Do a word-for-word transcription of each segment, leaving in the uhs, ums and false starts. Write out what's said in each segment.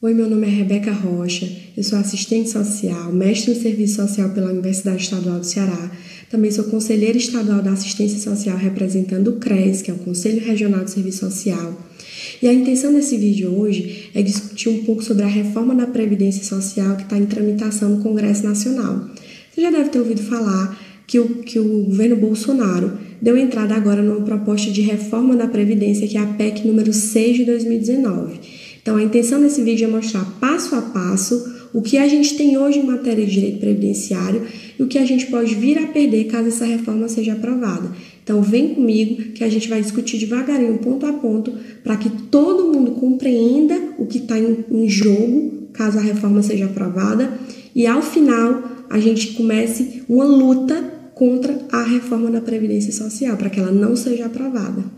Oi, meu nome é Rebeca Rocha, eu sou assistente social, mestre em serviço social pela Universidade Estadual do Ceará. Também sou conselheira estadual da assistência social representando o CRES, que é o Conselho Regional de Serviço Social. E a intenção desse vídeo hoje é discutir um pouco sobre a reforma da Previdência Social que está em tramitação no Congresso Nacional. Você já deve ter ouvido falar que o, que o governo Bolsonaro deu entrada agora numa proposta de reforma da Previdência, que é a P E C número seis de dois mil e dezenove. Então, a intenção desse vídeo é mostrar passo a passo o que a gente tem hoje em matéria de direito previdenciário e o que a gente pode vir a perder caso essa reforma seja aprovada. Então, vem comigo que a gente vai discutir devagarinho, ponto a ponto, para que todo mundo compreenda o que está em, em jogo caso a reforma seja aprovada e, ao final, a gente comece uma luta contra a reforma da Previdência Social, para que ela não seja aprovada.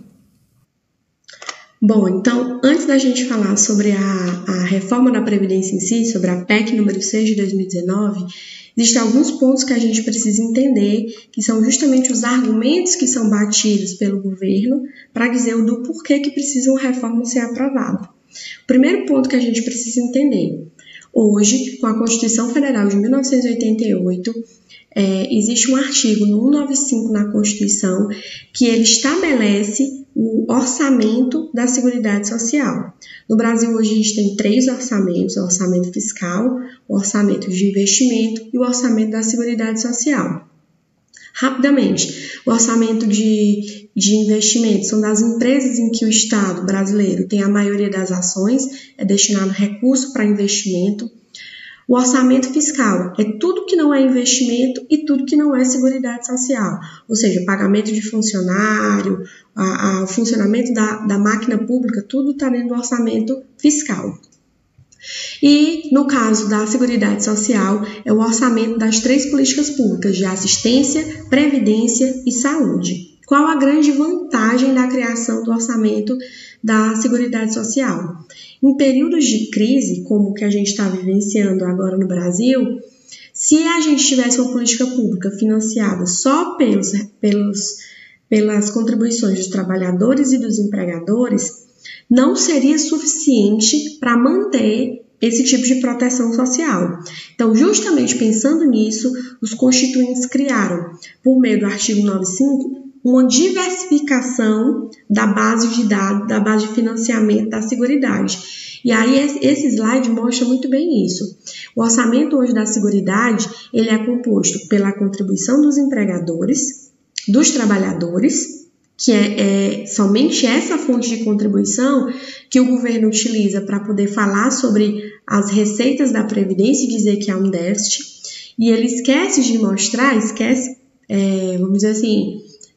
Bom, então, antes da gente falar sobre a, a reforma da Previdência em si, sobre a P E C número seis de dois mil e dezenove, existem alguns pontos que a gente precisa entender, que são justamente os argumentos que são batidos pelo governo para dizer o do porquê que precisa uma reforma ser aprovada. O primeiro ponto que a gente precisa entender, hoje, com a Constituição Federal de mil novecentos e oitenta e oito, é, existe um artigo no cento e noventa e cinco na Constituição que ele estabelece o orçamento da Seguridade Social. No Brasil, hoje, a gente tem três orçamentos: o orçamento fiscal, o orçamento de investimento e o orçamento da Seguridade Social. Rapidamente, o orçamento de, de investimento são das empresas em que o Estado brasileiro tem a maioria das ações, é destinado recurso para investimento. O orçamento fiscal é tudo que não é investimento e tudo que não é seguridade social, ou seja, pagamento de funcionário, a, a, o funcionamento da, da máquina pública, tudo está dentro do orçamento fiscal. E, no caso da Seguridade Social, é o orçamento das três políticas públicas de assistência, previdência e saúde. Qual a grande vantagem da criação do orçamento da Seguridade Social? Em períodos de crise, como o que a gente está vivenciando agora no Brasil, se a gente tivesse uma política pública financiada só pelos, pelos, pelas contribuições dos trabalhadores e dos empregadores, não seria suficiente para manter esse tipo de proteção social. Então, justamente pensando nisso, os constituintes criaram, por meio do artigo noventa e cinco, uma diversificação da base de dados, da base de financiamento da Seguridade. E aí esse slide mostra muito bem isso. O orçamento hoje da Seguridade, ele é composto pela contribuição dos empregadores, dos trabalhadores, que é, é somente essa fonte de contribuição que o governo utiliza para poder falar sobre as receitas da Previdência e dizer que há um déficit. E ele esquece de mostrar, esquece, é, vamos dizer assim,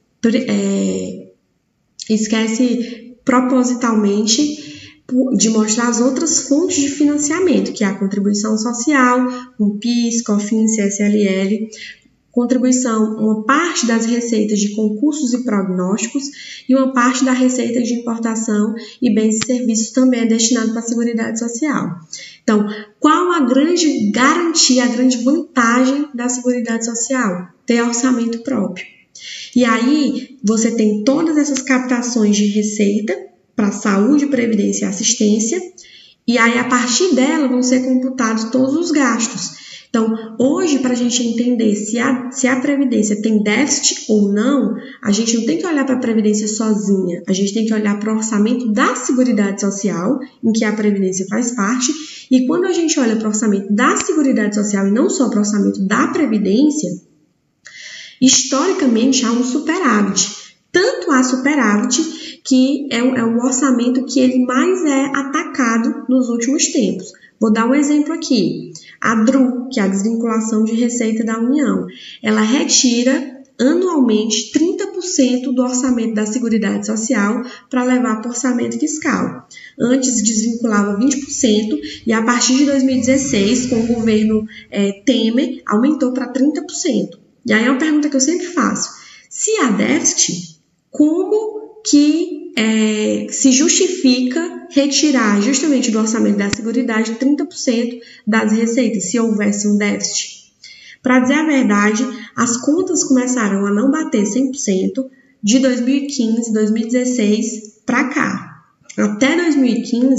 É, esquece propositalmente de mostrar as outras fontes de financiamento, que é a contribuição social, o PIS, COFINS, C S L L, contribuição, uma parte das receitas de concursos e prognósticos e uma parte da receita de importação e bens e serviços também é destinado para a Seguridade Social. Então, qual a grande garantia, a grande vantagem da Seguridade Social? Ter orçamento próprio. E aí, você tem todas essas captações de receita para saúde, previdência e assistência, e aí, a partir dela, vão ser computados todos os gastos. Então, hoje, para a gente entender se a, se a Previdência tem déficit ou não, a gente não tem que olhar para a Previdência sozinha, a gente tem que olhar para o orçamento da Seguridade Social, em que a Previdência faz parte, e quando a gente olha para o orçamento da Seguridade Social e não só para o orçamento da Previdência, historicamente há um superávit. Tanto há superávit que é o, é o orçamento que ele mais é atacado nos últimos tempos. Vou dar um exemplo aqui. A D R U, que é a desvinculação de receita da União, ela retira anualmente trinta por cento do orçamento da Seguridade Social para levar para o orçamento fiscal. Antes desvinculava vinte por cento e a partir de dois mil e dezesseis, com o governo é, Temer, aumentou para trinta por cento. E aí é uma pergunta que eu sempre faço: se há déficit, como que é, se justifica retirar justamente do orçamento da Seguridade trinta por cento das receitas, se houvesse um déficit? Para dizer a verdade, as contas começaram a não bater cem por cento de dois mil e quinze, dois mil e dezesseis para cá. Até dois mil e quinze,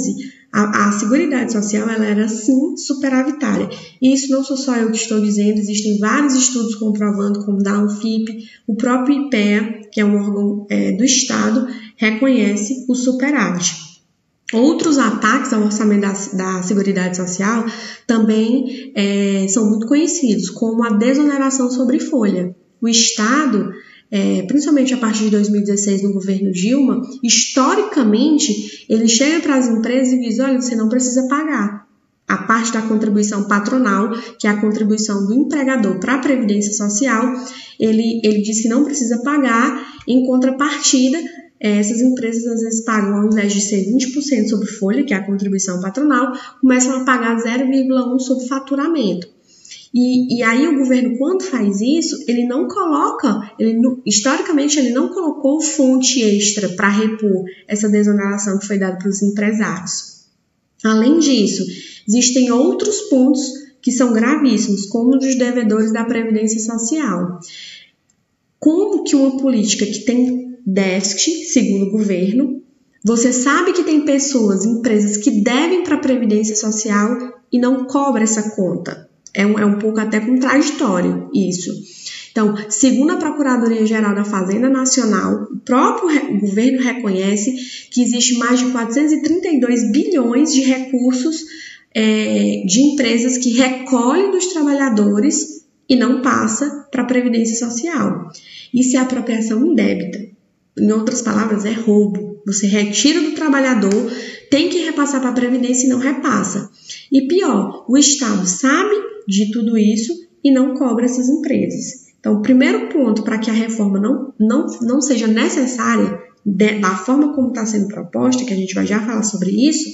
a, a Seguridade Social ela era, sim, superavitária. E isso não sou só eu que estou dizendo, existem vários estudos comprovando, como da Anfip, o próprio IPEA, que é um órgão é, do Estado, reconhece o superávit. Outros ataques ao orçamento da, da Seguridade Social também é, são muito conhecidos, como a desoneração sobre folha. O Estado, é, principalmente a partir de dois mil e dezesseis, no governo Dilma, historicamente, ele chega para as empresas e diz, olha, você não precisa pagar. A parte da contribuição patronal, que é a contribuição do empregador para a Previdência Social, ele, ele diz que não precisa pagar, em contrapartida, essas empresas às vezes pagam, ao invés de ser vinte por cento sobre folha, que é a contribuição patronal, começam a pagar zero vírgula um por cento sobre faturamento. E, e aí o governo, quando faz isso, ele não coloca, ele, historicamente ele não colocou fonte extra para repor essa desoneração que foi dada para os empresários. Além disso, existem outros pontos que são gravíssimos, como os dos devedores da Previdência Social. Como que uma política que tem déficit, segundo o governo, você sabe que tem pessoas, empresas que devem para a Previdência Social e não cobra essa conta. É um, é um pouco até contraditório isso. Então, segundo a Procuradoria-Geral da Fazenda Nacional, o próprio re- governo reconhece que existe mais de quatrocentos e trinta e dois bilhões de recursos é, de empresas que recolhem dos trabalhadores e não passa para a Previdência Social. Isso é apropriação indébita. Em outras palavras, é roubo. Você retira do trabalhador, tem que repassar para a Previdência e não repassa. E pior, o Estado sabe de tudo isso e não cobra essas empresas. Então, o primeiro ponto para que a reforma não, não, não seja necessária, de, da forma como está sendo proposta, que a gente vai já falar sobre isso,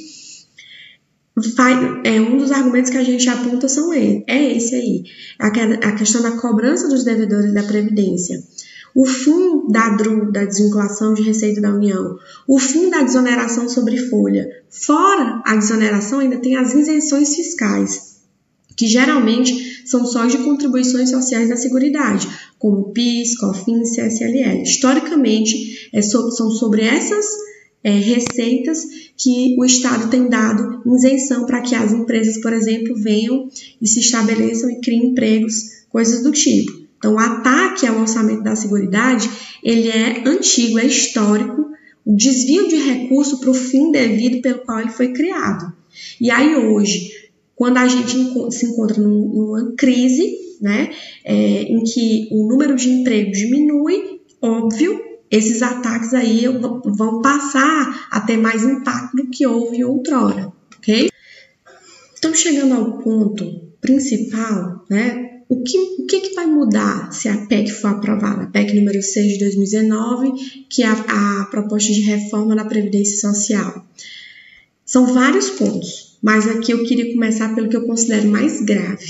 vai, é um dos argumentos que a gente aponta são ele, é esse aí, a, a questão da cobrança dos devedores da Previdência. O fim da D R U, da desvinculação de receita da União, o fim da desoneração sobre folha. Fora a desoneração, ainda tem as isenções fiscais, que geralmente são só de contribuições sociais da Seguridade, como PIS, COFINS, C S L L. Historicamente, é so, são sobre essas é, receitas que o Estado tem dado isenção para que as empresas, por exemplo, venham e se estabeleçam e criem empregos, coisas do tipo. Então, o ataque ao orçamento da Seguridade, ele é antigo, é histórico, o desvio de recurso para o fim devido pelo qual ele foi criado. E aí hoje, quando a gente se encontra numa crise, né, é, em que o número de empregos diminui, óbvio, esses ataques aí vão passar a ter mais impacto do que houve outrora, ok? Então, chegando ao ponto principal, né, O que, o que, que vai mudar se a P E C for aprovada? A P E C número seis de dois mil e dezenove, que é a, a proposta de reforma da Previdência Social. São vários pontos, mas aqui eu queria começar pelo que eu considero mais grave.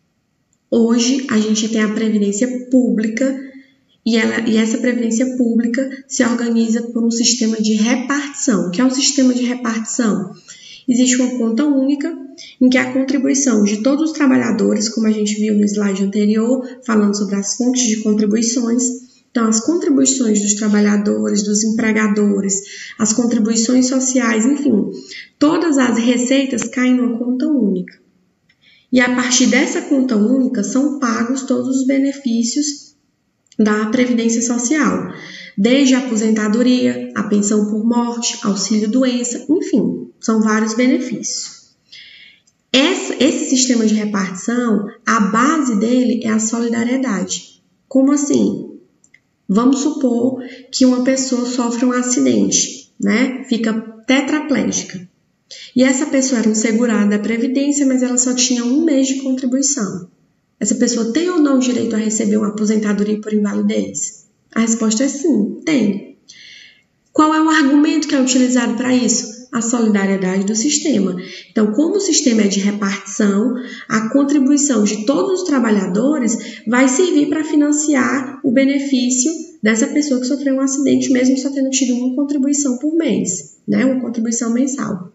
Hoje, a gente tem a Previdência Pública e, ela, e essa Previdência Pública se organiza por um sistema de repartição. O que é um sistema de repartição? Existe uma conta única em que a contribuição de todos os trabalhadores, como a gente viu no slide anterior, falando sobre as fontes de contribuições, então as contribuições dos trabalhadores, dos empregadores, as contribuições sociais, enfim, todas as receitas caem numa conta única. E a partir dessa conta única são pagos todos os benefícios da Previdência Social, desde a aposentadoria, a pensão por morte, auxílio-doença, enfim, são vários benefícios. Essa, esse sistema de repartição, a base dele é a solidariedade. Como assim? Vamos supor que uma pessoa sofre um acidente, né? Fica tetraplégica. E essa pessoa era um segurado da Previdência, mas ela só tinha um mês de contribuição. Essa pessoa tem ou não direito a receber uma aposentadoria por invalidez? A resposta é sim, tem. Qual é o argumento que é utilizado para isso? A solidariedade do sistema. Então, como o sistema é de repartição, a contribuição de todos os trabalhadores vai servir para financiar o benefício dessa pessoa que sofreu um acidente, mesmo só tendo tido uma contribuição por mês, né? Uma contribuição mensal.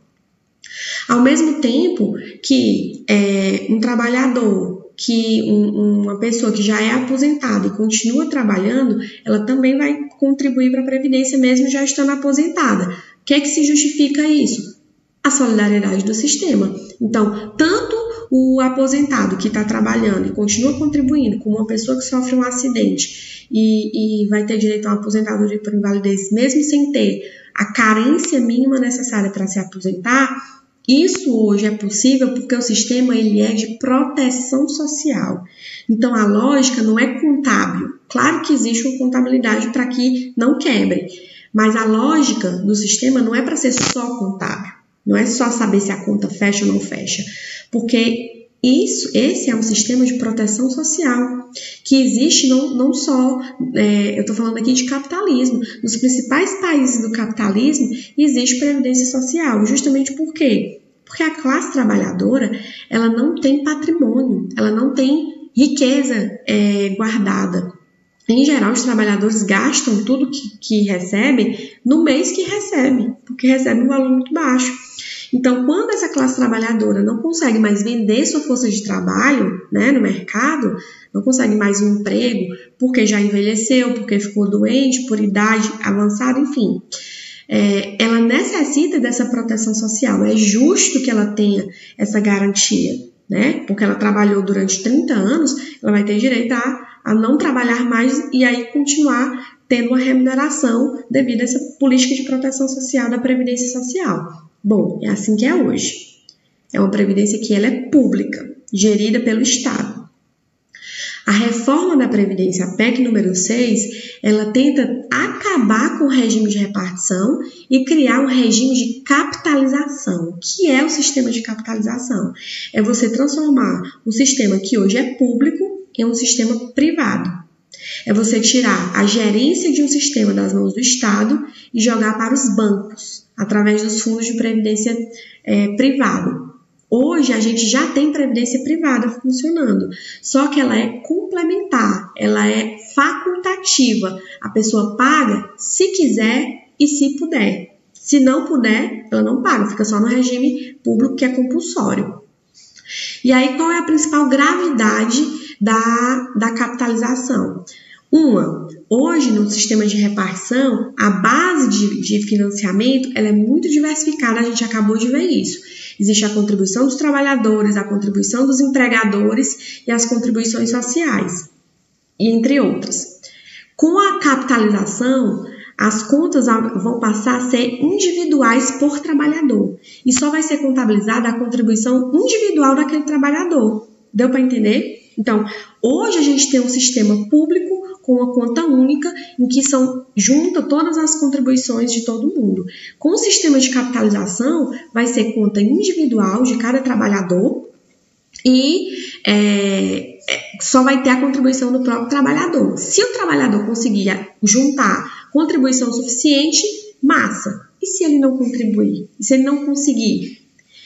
Ao mesmo tempo que é, um trabalhador, que um, uma pessoa que já é aposentada e continua trabalhando, ela também vai contribuir para a Previdência mesmo já estando aposentada. O que é que se justifica isso? a solidariedade do sistema. Então, tanto o aposentado que está trabalhando e continua contribuindo, como uma pessoa que sofre um acidente e, e vai ter direito a uma aposentadoria por invalidez, mesmo sem ter a carência mínima necessária para se aposentar, isso hoje é possível porque o sistema ele é de proteção social. Então, a lógica não é contábil. Claro que existe uma contabilidade para que não quebre, mas a lógica do sistema não é para ser só contábil. Não é só saber se a conta fecha ou não fecha, porque isso, esse é um sistema de proteção social que existe não, não só, é, eu estou falando aqui de capitalismo, nos principais países do capitalismo existe previdência social, justamente por quê? Porque a classe trabalhadora ela não tem patrimônio, ela não tem riqueza é, guardada. Em geral, os trabalhadores gastam tudo que, que recebem no mês que recebem, porque recebem um valor muito baixo. Então, quando essa classe trabalhadora não consegue mais vender sua força de trabalho, né, no mercado, não consegue mais um emprego, porque já envelheceu, porque ficou doente, por idade avançada, enfim, é, ela necessita dessa proteção social. É justo que ela tenha essa garantia, né, porque ela trabalhou durante trinta anos, ela vai ter direito a, a não trabalhar mais e aí continuar tendo uma remuneração devido a essa política de proteção social da Previdência Social. Bom, é assim que é hoje. É uma previdência que ela é pública, gerida pelo Estado. A reforma da Previdência, a P E C número seis, ela tenta acabar com o regime de repartição e criar um regime de capitalização. O que é o sistema de capitalização? É você transformar um sistema que hoje é público em um sistema privado. É você tirar a gerência de um sistema das mãos do Estado e jogar para os bancos, através dos fundos de previdência é, privado. Hoje a gente já tem previdência privada funcionando, só que ela é complementar, ela é facultativa. A pessoa paga se quiser e se puder. Se não puder, ela não paga, fica só no regime público que é compulsório. E aí qual é a principal gravidade da, da capitalização? Uma, hoje no sistema de repartição, a base de, de financiamento ela é muito diversificada, a gente acabou de ver isso. Existe a contribuição dos trabalhadores, a contribuição dos empregadores e as contribuições sociais, entre outras. Com a capitalização, as contas vão passar a ser individuais por trabalhador e só vai ser contabilizada a contribuição individual daquele trabalhador. Deu para entender? Então, hoje a gente tem um sistema público com uma conta única, em que são junta todas as contribuições de todo mundo. Com o sistema de capitalização, vai ser conta individual de cada trabalhador e é, só vai ter a contribuição do próprio trabalhador. Se o trabalhador conseguir juntar contribuição suficiente, massa. E se ele não contribuir? E se ele não conseguir?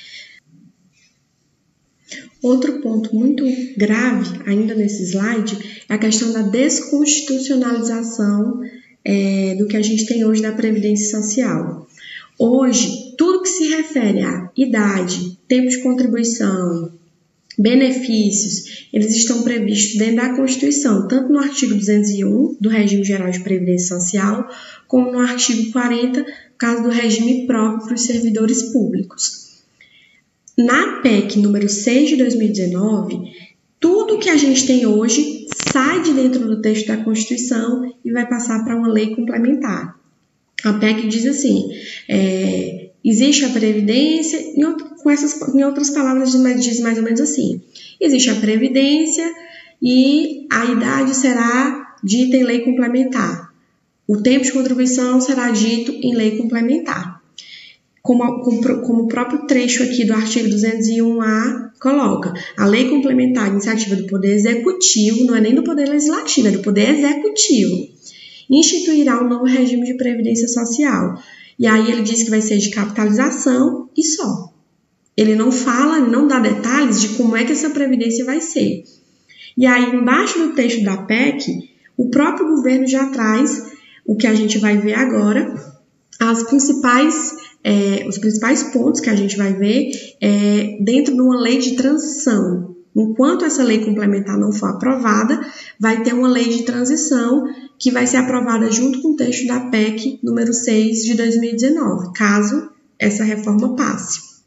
Outro ponto muito grave, ainda nesse slide, é a questão da desconstitucionalização é, do que a gente tem hoje da Previdência Social. Hoje, tudo que se refere à idade, tempo de contribuição, benefícios, eles estão previstos dentro da Constituição, tanto no artigo duzentos e um do Regime Geral de Previdência Social, como no artigo quarenta, no caso do regime próprio para os servidores públicos. Na P E C número seis de dois mil e dezenove, tudo que a gente tem hoje sai de dentro do texto da Constituição e vai passar para uma lei complementar. A P E C diz assim, é, existe a Previdência, em, outro, com essas, em outras palavras diz mais ou menos assim, existe a Previdência e a idade será dita em lei complementar. O tempo de contribuição será dito em lei complementar. Como, como, como o próprio trecho aqui do artigo duzentos e um A coloca, a lei complementar, iniciativa do Poder Executivo, não é nem do Poder Legislativo, é do Poder Executivo, instituirá um novo regime de previdência social. E aí ele diz que vai ser de capitalização e só. Ele não fala, não dá detalhes de como é que essa previdência vai ser. E aí, embaixo do texto da P E C, o próprio governo já traz o que a gente vai ver agora, as principais... É, os principais pontos que a gente vai ver é dentro de uma lei de transição. Enquanto essa lei complementar não for aprovada, vai ter uma lei de transição que vai ser aprovada junto com o texto da P E C número seis de dois mil e dezenove, caso essa reforma passe.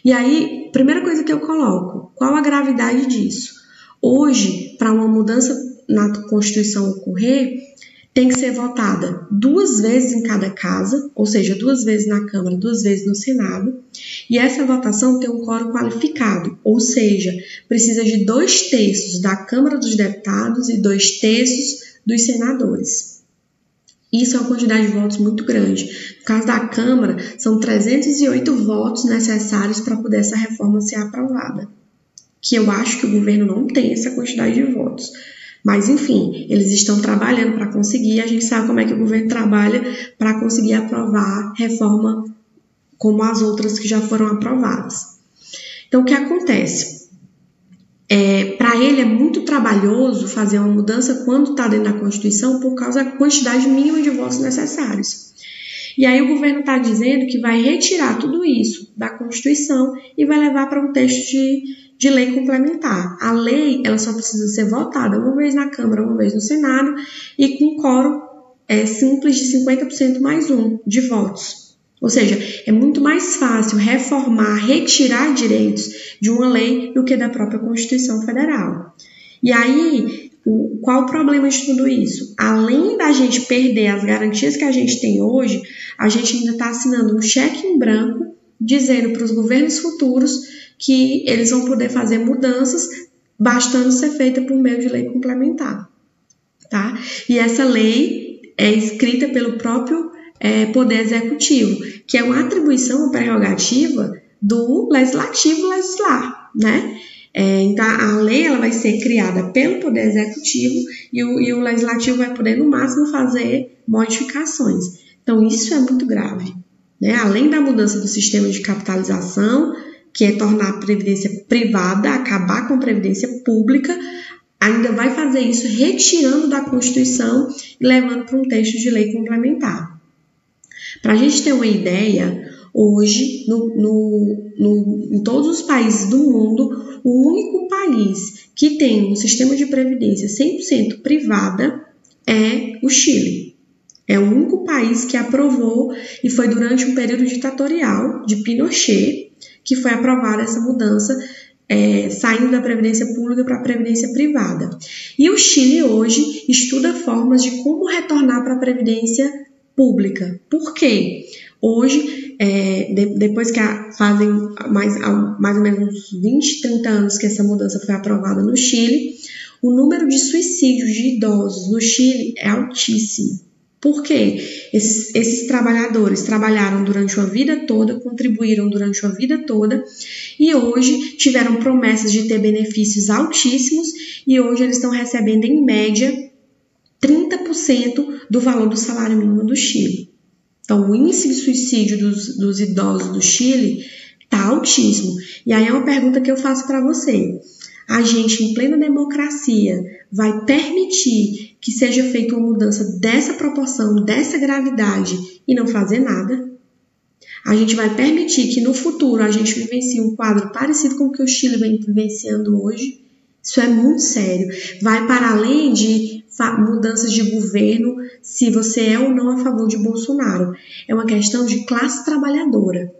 E aí, primeira coisa que eu coloco, qual a gravidade disso? Hoje, para uma mudança na Constituição ocorrer, tem que ser votada duas vezes em cada casa, ou seja, duas vezes na Câmara, duas vezes no Senado, e essa votação tem um quórum qualificado, ou seja, precisa de dois terços da Câmara dos Deputados e dois terços dos senadores. Isso é uma quantidade de votos muito grande. No caso da Câmara, são trezentos e oito votos necessários para poder essa reforma ser aprovada, que eu acho que o governo não tem essa quantidade de votos. Mas, enfim, eles estão trabalhando para conseguir, a gente sabe como é que o governo trabalha para conseguir aprovar reforma como as outras que já foram aprovadas. Então, o que acontece? É, para ele é muito trabalhoso fazer uma mudança quando está dentro da Constituição por causa da quantidade mínima de votos necessários. E aí o governo está dizendo que vai retirar tudo isso da Constituição e vai levar para um texto de, de lei complementar. A lei ela só precisa ser votada uma vez na Câmara, uma vez no Senado e com quórum é, simples de cinquenta por cento mais um de votos. Ou seja, é muito mais fácil reformar, retirar direitos de uma lei do que da própria Constituição Federal. E aí, o, qual o problema de tudo isso? Além da gente perder as garantias que a gente tem hoje, a gente ainda está assinando um cheque em branco dizendo para os governos futuros que eles vão poder fazer mudanças bastando ser feita por meio de lei complementar. Tá? E essa lei é escrita pelo próprio é, Poder Executivo, que é uma atribuição, uma prerrogativa do Legislativo legislar, né? É, então, a lei ela vai ser criada pelo Poder Executivo e o, e o Legislativo vai poder, no máximo, fazer modificações. Então, isso é muito grave, né? Além da mudança do sistema de capitalização, que é tornar a previdência privada, acabar com a previdência pública, ainda vai fazer isso retirando da Constituição e levando para um texto de lei complementar. Para a gente ter uma ideia, hoje, no, no, no, em todos os países do mundo, o único país que tem um sistema de previdência cem por cento privada é o Chile. É o único país que aprovou, e foi durante um período ditatorial de Pinochet, que foi aprovada essa mudança, é, saindo da previdência pública para a previdência privada. E o Chile hoje estuda formas de como retornar para a previdência pública. Por quê? Hoje, é, de, depois que a, fazem mais, mais ou menos uns vinte, trinta anos que essa mudança foi aprovada no Chile, o número de suicídios de idosos no Chile é altíssimo. Por quê? Esses, esses trabalhadores trabalharam durante uma vida toda, contribuíram durante uma vida toda e hoje tiveram promessas de ter benefícios altíssimos e hoje eles estão recebendo, em média, trinta por cento do valor do salário mínimo do Chile. Então, o índice de suicídio dos, dos idosos do Chile está altíssimo. E aí é uma pergunta que eu faço para você. A gente, em plena democracia, vai permitir que seja feita uma mudança dessa proporção, dessa gravidade e não fazer nada? A gente vai permitir que no futuro a gente vivencie um quadro parecido com o que o Chile vem vivenciando hoje? Isso é muito sério. Vai para além de mudanças de governo, se você é ou não a favor de Bolsonaro. É uma questão de classe trabalhadora.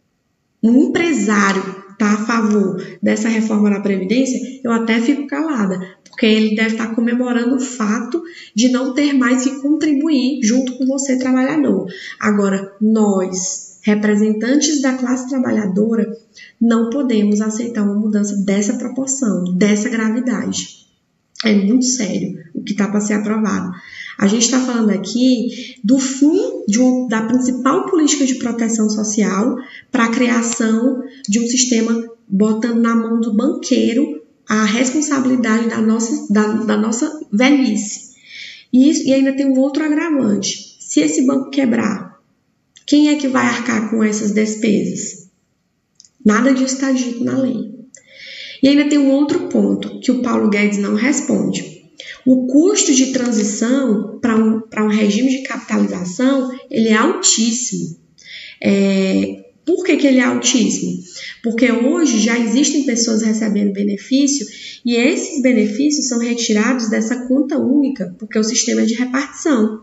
Um empresário está a favor dessa reforma da Previdência, eu até fico calada, porque ele deve estar comemorando o fato de não ter mais que contribuir junto com você, trabalhador. Agora, nós, representantes da classe trabalhadora, não podemos aceitar uma mudança dessa proporção, dessa gravidade. É muito sério o que está para ser aprovado. A gente está falando aqui do fim de um, da principal política de proteção social para a criação de um sistema botando na mão do banqueiro a responsabilidade da nossa, da, da nossa velhice. E, isso, e ainda tem um outro agravante. Se esse banco quebrar, quem é que vai arcar com essas despesas? Nada disso está dito na lei. E ainda tem um outro ponto que o Paulo Guedes não responde. O custo de transição para um, para um regime de capitalização, ele é altíssimo. É, por que, que ele é altíssimo? Porque hoje já existem pessoas recebendo benefício e esses benefícios são retirados dessa conta única, porque o sistema é de repartição.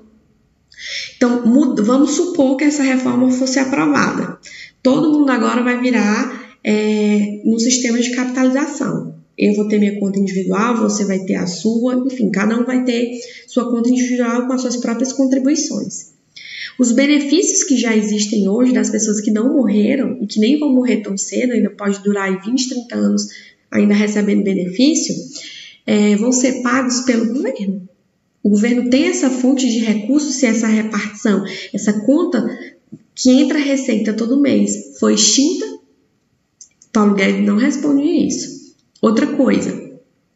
Então, vamos supor que essa reforma fosse aprovada. Todo mundo agora vai virar é, no sistema de capitalização. Eu vou ter minha conta individual, você vai ter a sua, enfim, cada um vai ter sua conta individual com as suas próprias contribuições. Os benefícios que já existem hoje das pessoas que não morreram e que nem vão morrer tão cedo, ainda pode durar aí vinte, trinta anos ainda recebendo benefício, é, vão ser pagos pelo governo. O governo tem essa fonte de recursos se essa repartição, essa conta que entra receita todo mês foi extinta. Paulo Guedes não responde isso. Outra coisa,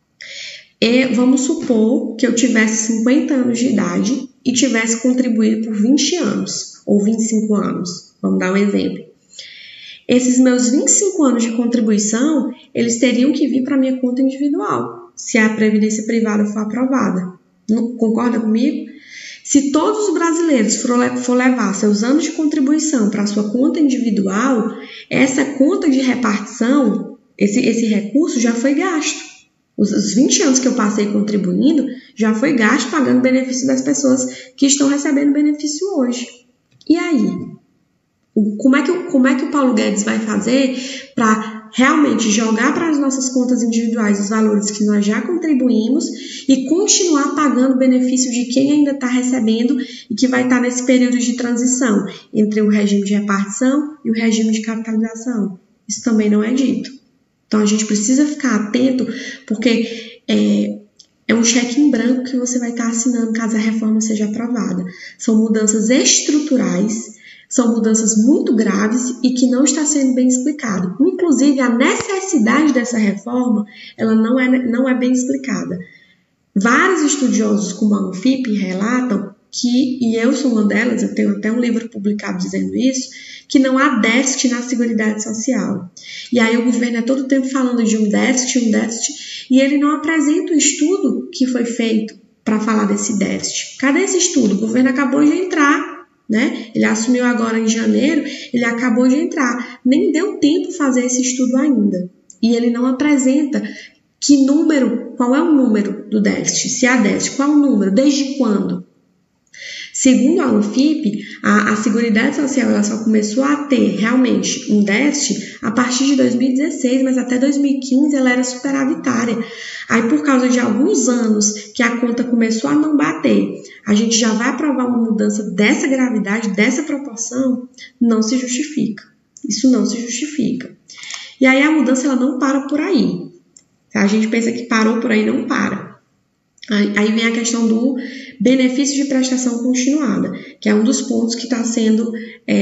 é, vamos supor que eu tivesse cinquenta anos de idade e tivesse contribuído por vinte anos ou vinte e cinco anos, vamos dar um exemplo. Esses meus vinte e cinco anos de contribuição, eles teriam que vir para a minha conta individual, se a previdência privada for aprovada. Não, concorda comigo? Se todos os brasileiros for, for levar seus anos de contribuição para a sua conta individual, essa conta de repartição, esse, esse recurso já foi gasto. Os, os vinte anos que eu passei contribuindo já foi gasto pagando benefício das pessoas que estão recebendo benefício hoje. E aí? Como é que, como é que o Paulo Guedes vai fazer para realmente jogar para as nossas contas individuais os valores que nós já contribuímos e continuar pagando o benefício de quem ainda está recebendo e que vai estar nesse período de transição entre o regime de repartição e o regime de capitalização? Isso também não é dito. Então, a gente precisa ficar atento, porque é, é um cheque em branco que você vai estar assinando caso a reforma seja aprovada. São mudanças estruturais, são mudanças muito graves e que não está sendo bem explicado. Inclusive, a necessidade dessa reforma, ela não é, não é bem explicada. Vários estudiosos como a Anfip relatam que, e eu sou uma delas, eu tenho até um livro publicado dizendo isso, que não há déficit na Seguridade Social. E aí o governo é todo tempo falando de um déficit, um déficit, e ele não apresenta o estudo que foi feito para falar desse déficit. Cadê esse estudo? O governo acabou de entrar, né? Ele assumiu agora em janeiro, ele acabou de entrar. Nem deu tempo fazer esse estudo ainda. E ele não apresenta que número, qual é o número do déficit, se há déficit, qual é o número, desde quando? Segundo a Anfip, a, a Seguridade Social ela só começou a ter realmente um déficit a partir de dois mil e dezesseis, mas até dois mil e quinze ela era superavitária. Aí, por causa de alguns anos que a conta começou a não bater, a gente já vai aprovar uma mudança dessa gravidade, dessa proporção, não se justifica. Isso não se justifica. E aí a mudança ela não para por aí. A gente pensa que parou por aí, não para. Aí vem a questão do benefício de prestação continuada, que é um dos pontos que está sendo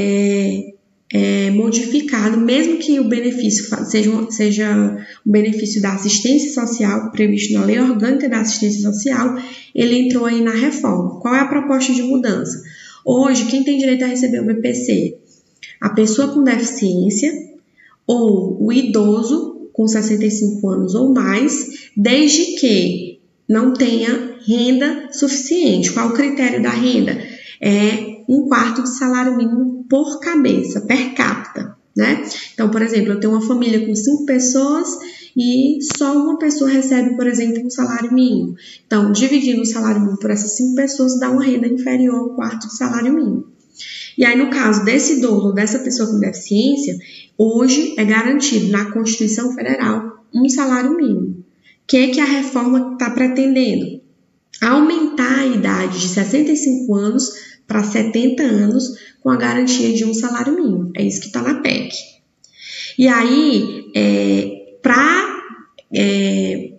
é, é, modificado, mesmo que o benefício seja, seja um benefício da assistência social, previsto na Lei Orgânica da Assistência Social, ele entrou aí na reforma. Qual é a proposta de mudança? Hoje, quem tem direito a receber o B P C? A pessoa com deficiência ou o idoso com sessenta e cinco anos ou mais, desde que não tenha renda suficiente. Qual o critério da renda? É um quarto de salário mínimo por cabeça, per capita, né? Então, por exemplo, eu tenho uma família com cinco pessoas e só uma pessoa recebe, por exemplo, um salário mínimo. Então, dividindo o salário mínimo por essas cinco pessoas, dá uma renda inferior ao quarto de salário mínimo. E aí, no caso desse idoso ou dessa pessoa com deficiência, hoje é garantido na Constituição Federal um salário mínimo. O que é que a reforma está pretendendo? Aumentar a idade de sessenta e cinco anos para setenta anos com a garantia de um salário mínimo. É isso que está na P E C. E aí, é, para é,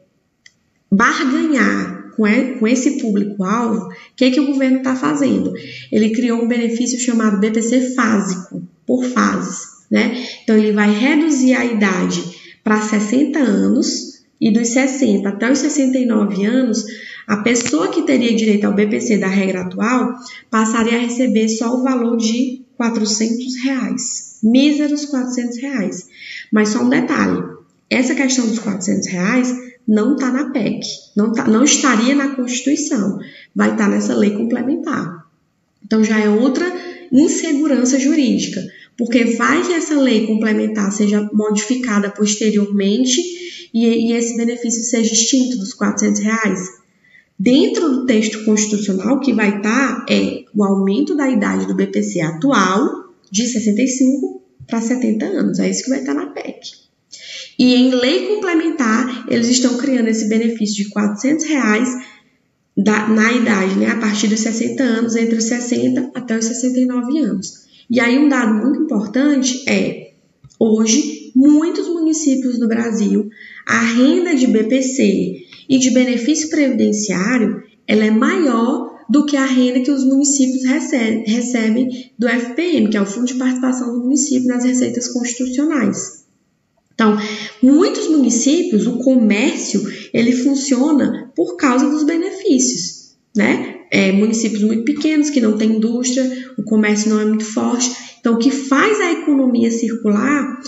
barganhar com, e, com esse público-alvo, o que é que o governo está fazendo? Ele criou um benefício chamado B P C fásico, por fases, né? Então, ele vai reduzir a idade para sessenta anos, e dos sessenta até os sessenta e nove anos, a pessoa que teria direito ao B P C da regra atual passaria a receber só o valor de quatrocentos reais, míseros quatrocentos reais. Mas só um detalhe, essa questão dos quatrocentos reais não está na P E C, não, tá, não estaria na Constituição, vai estar tá nessa lei complementar. Então já é outra insegurança jurídica, porque vai que essa lei complementar seja modificada posteriormente e, e esse benefício seja extinto dos quatrocentos reais. Dentro do texto constitucional, o que vai estar é o aumento da idade do B P C atual, de sessenta e cinco para setenta anos. É isso que vai estar na P E C. E em lei complementar, eles estão criando esse benefício de quatrocentos reais da, na idade, né, a partir dos sessenta anos, entre os sessenta até os sessenta e nove anos. E aí um dado muito importante é, hoje, muitos municípios do Brasil, a renda de B P C e de benefício previdenciário, ela é maior do que a renda que os municípios recebem, recebem do F P M, que é o Fundo de Participação do Município nas Receitas Constitucionais. Então, muitos municípios, o comércio, ele funciona por causa dos benefícios, né? É, municípios muito pequenos, que não têm indústria, o comércio não é muito forte. Então, o que faz a economia circular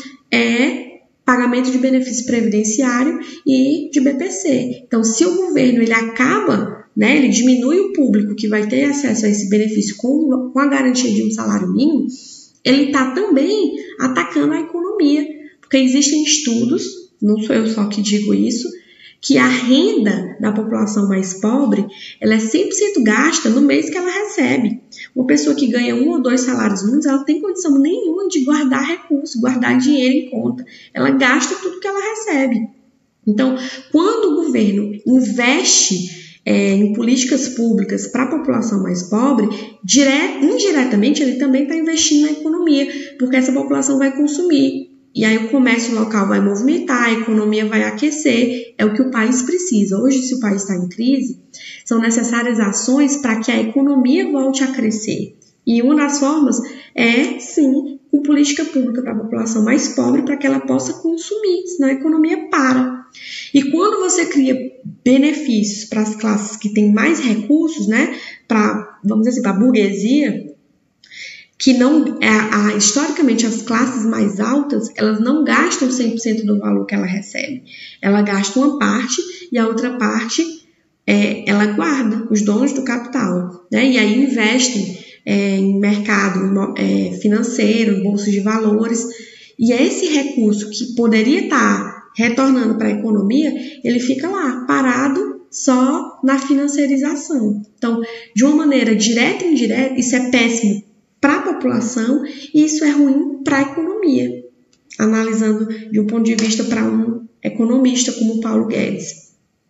é pagamento de benefício previdenciário e de B P C. Então, se o governo ele acaba, né, ele diminui o público que vai ter acesso a esse benefício com, com a garantia de um salário mínimo, ele está também atacando a economia. Porque existem estudos, não sou eu só que digo isso, que a renda da população mais pobre, ela é cem por cento gasta no mês que ela recebe. Uma pessoa que ganha um ou dois salários mínimos, ela não tem condição nenhuma de guardar recursos, guardar dinheiro em conta. Ela gasta tudo que ela recebe. Então, quando o governo investe é, em políticas públicas para a população mais pobre, dire- indiretamente ele também está investindo na economia, porque essa população vai consumir. E aí o comércio local vai movimentar, a economia vai aquecer, é o que o país precisa. Hoje, se o país está em crise, são necessárias ações para que a economia volte a crescer. E uma das formas é, sim, com política pública para a população mais pobre, para que ela possa consumir, senão a economia para. E quando você cria benefícios para as classes que têm mais recursos, né, para, vamos dizer assim, para a burguesia, que não, a, a, historicamente as classes mais altas, elas não gastam cem por cento do valor que ela recebe. Ela gasta uma parte e a outra parte é, ela guarda, os donos do capital, né? E aí investem é, em mercado é, financeiro, em bolsa de valores. E esse recurso que poderia estar retornando para a economia, ele fica lá, parado só na financiarização. Então, de uma maneira direta e indireta, isso é péssimo para a população e isso é ruim para a economia, analisando de um ponto de vista para um economista como Paulo Guedes.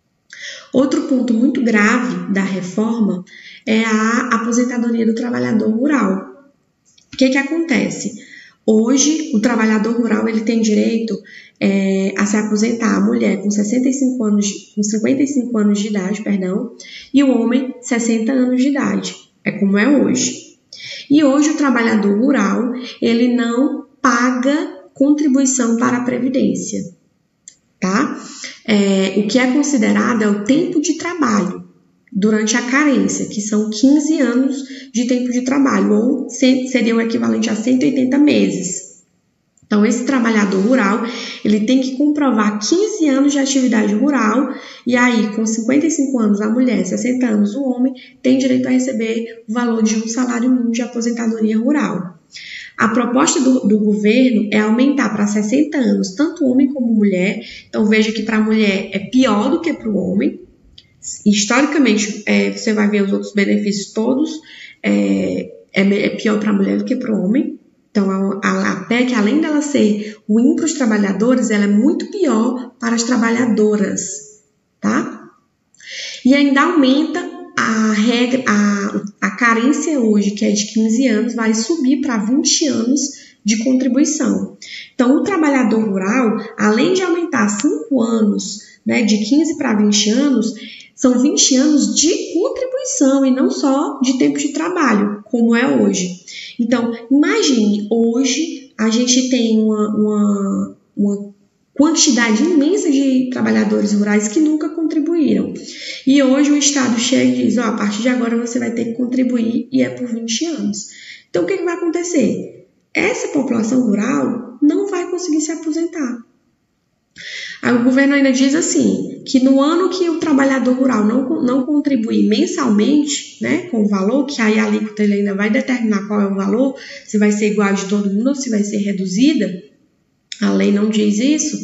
Outro ponto muito grave da reforma é a aposentadoria do trabalhador rural. O que que acontece? Hoje, o trabalhador rural ele tem direito é, a se aposentar, a mulher com, sessenta e cinco anos, com cinquenta e cinco anos de idade, perdão, e o homem sessenta anos de idade, é como é hoje. E hoje o trabalhador rural, ele não paga contribuição para a Previdência, tá? É, o que é considerado é o tempo de trabalho durante a carência, que são quinze anos de tempo de trabalho, ou seria o equivalente a cento e oitenta meses. Então, esse trabalhador rural, ele tem que comprovar quinze anos de atividade rural, e aí, com cinquenta e cinco anos a mulher, sessenta anos o homem, tem direito a receber o valor de um salário mínimo de aposentadoria rural. A proposta do, do governo é aumentar para sessenta anos, tanto homem como mulher. Então, veja que para a mulher é pior do que para o homem. Historicamente, é, você vai ver os outros benefícios todos, é, é, é pior para a mulher do que para o homem. Então, a, a P E C, além dela ser ruim para os trabalhadores, ela é muito pior para as trabalhadoras, tá? E ainda aumenta a regra, a, a carência hoje, que é de quinze anos, vai subir para vinte anos de contribuição. Então, o trabalhador rural, além de aumentar cinco anos, né, de quinze para vinte anos, são vinte anos de contribuição e não só de tempo de trabalho, como é hoje. Então, imagine, hoje a gente tem uma, uma, uma quantidade imensa de trabalhadores rurais que nunca contribuíram. E hoje o Estado chega e diz, ó, a partir de agora você vai ter que contribuir e é por vinte anos. Então, o que, que vai acontecer? Essa população rural não vai conseguir se aposentar. Aí o governo ainda diz assim, que no ano que o trabalhador rural não, não contribuir mensalmente, né, com o valor, que aí a alíquota ele ainda vai determinar qual é o valor, se vai ser igual de todo mundo ou se vai ser reduzida, a lei não diz isso,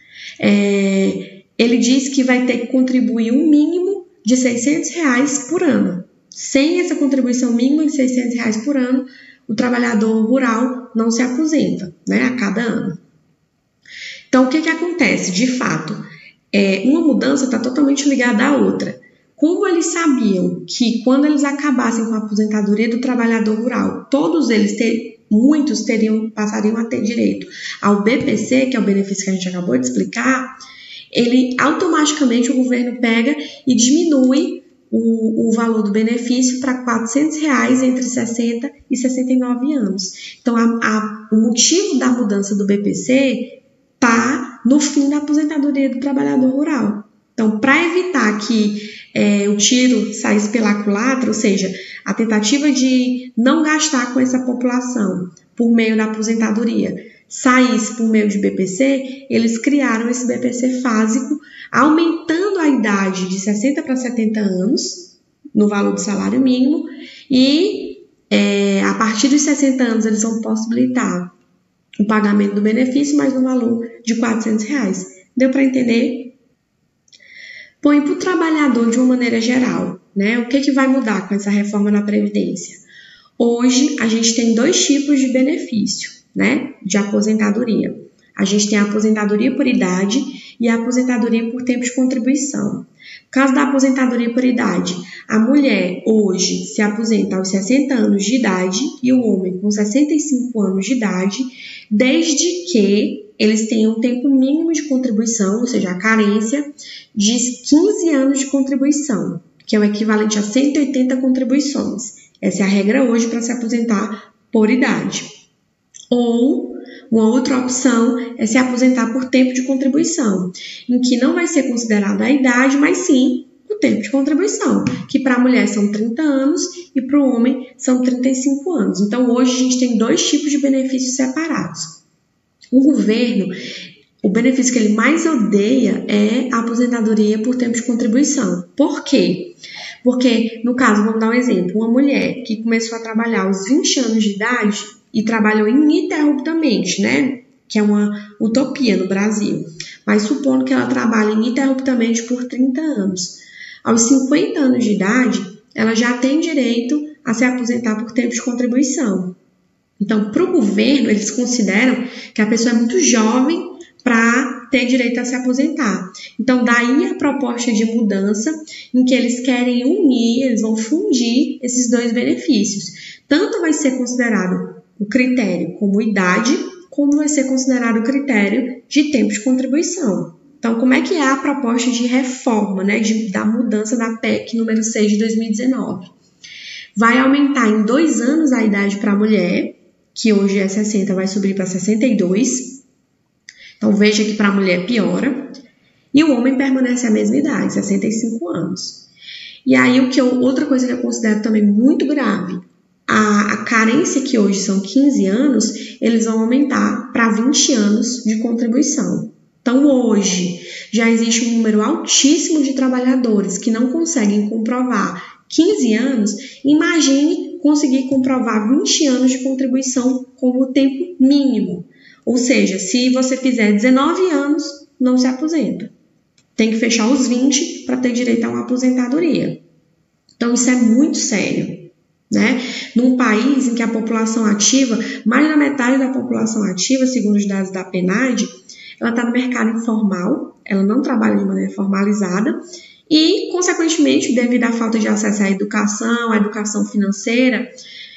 é, ele diz que vai ter que contribuir um mínimo de seiscentos reais por ano. Sem essa contribuição mínima de seiscentos reais por ano, o trabalhador rural não se aposenta, né, a cada ano. Então, o que que acontece? De fato, é, uma mudança está totalmente ligada à outra. Como eles sabiam que quando eles acabassem com a aposentadoria do trabalhador rural, todos eles, ter, muitos teriam, passariam a ter direito ao B P C, que é o benefício que a gente acabou de explicar, ele automaticamente o governo pega e diminui o, o valor do benefício para quatrocentos reais entre sessenta e sessenta e nove anos. Então, a, a, o motivo da mudança do B P C está no fim da aposentadoria do trabalhador rural. Então, para evitar que é, o tiro saísse pela culatra, ou seja, a tentativa de não gastar com essa população por meio da aposentadoria saísse por meio de B P C, eles criaram esse B P C fásico, aumentando a idade de sessenta para setenta anos no valor do salário mínimo e é, a partir dos sessenta anos eles vão possibilitar o pagamento do benefício, mas no valor de quatrocentos reais. Deu para entender? Põe para o trabalhador de uma maneira geral, né? O que, que vai mudar com essa reforma na Previdência? Hoje, a gente tem dois tipos de benefício, né? De aposentadoria. A gente tem a aposentadoria por idade e a aposentadoria por tempo de contribuição. No caso da aposentadoria por idade, a mulher hoje se aposenta aos sessenta anos de idade e o homem com sessenta e cinco anos de idade, desde que eles tenham um tempo mínimo de contribuição, ou seja, a carência de quinze anos de contribuição, que é o equivalente a cento e oitenta contribuições. Essa é a regra hoje para se aposentar por idade. Ou uma outra opção é se aposentar por tempo de contribuição, em que não vai ser considerada a idade, mas sim o tempo de contribuição, que para a mulher são trinta anos e para o homem são trinta e cinco anos. Então, hoje a gente tem dois tipos de benefícios separados. O governo, o benefício que ele mais odeia é a aposentadoria por tempo de contribuição. Por quê? Porque, no caso, vamos dar um exemplo, uma mulher que começou a trabalhar aos vinte anos de idade e trabalhou ininterruptamente, né? Que é uma utopia no Brasil. Mas supondo que ela trabalhe ininterruptamente por trinta anos. Aos cinquenta anos de idade, ela já tem direito a se aposentar por tempo de contribuição. Então, para o governo, eles consideram que a pessoa é muito jovem para ter direito a se aposentar. Então, daí a proposta de mudança em que eles querem unir, eles vão fundir esses dois benefícios. Tanto vai ser considerado o critério como idade, como vai ser considerado o critério de tempo de contribuição. Então, como é que é a proposta de reforma, né, de, da mudança da P E C número seis de dois mil e dezenove? Vai aumentar em dois anos a idade para a mulher, que hoje é sessenta, vai subir para sessenta e dois. Então, veja que para a mulher piora. E o homem permanece a mesma idade, sessenta e cinco anos. E aí, o que eu, outra coisa que eu considero também muito grave, a, a carência que hoje são quinze anos, eles vão aumentar para vinte anos de contribuição. Então, hoje, já existe um número altíssimo de trabalhadores que não conseguem comprovar quinze anos. Imagine conseguir comprovar vinte anos de contribuição como tempo mínimo. Ou seja, se você fizer dezenove anos, não se aposenta. Tem que fechar os vinte para ter direito a uma aposentadoria. Então, isso é muito sério, né? Num país em que a população ativa, mais da metade da população ativa, segundo os dados da PNAD, ela está no mercado informal, ela não trabalha de maneira formalizada e, consequentemente, devido à falta de acesso à educação, à educação financeira,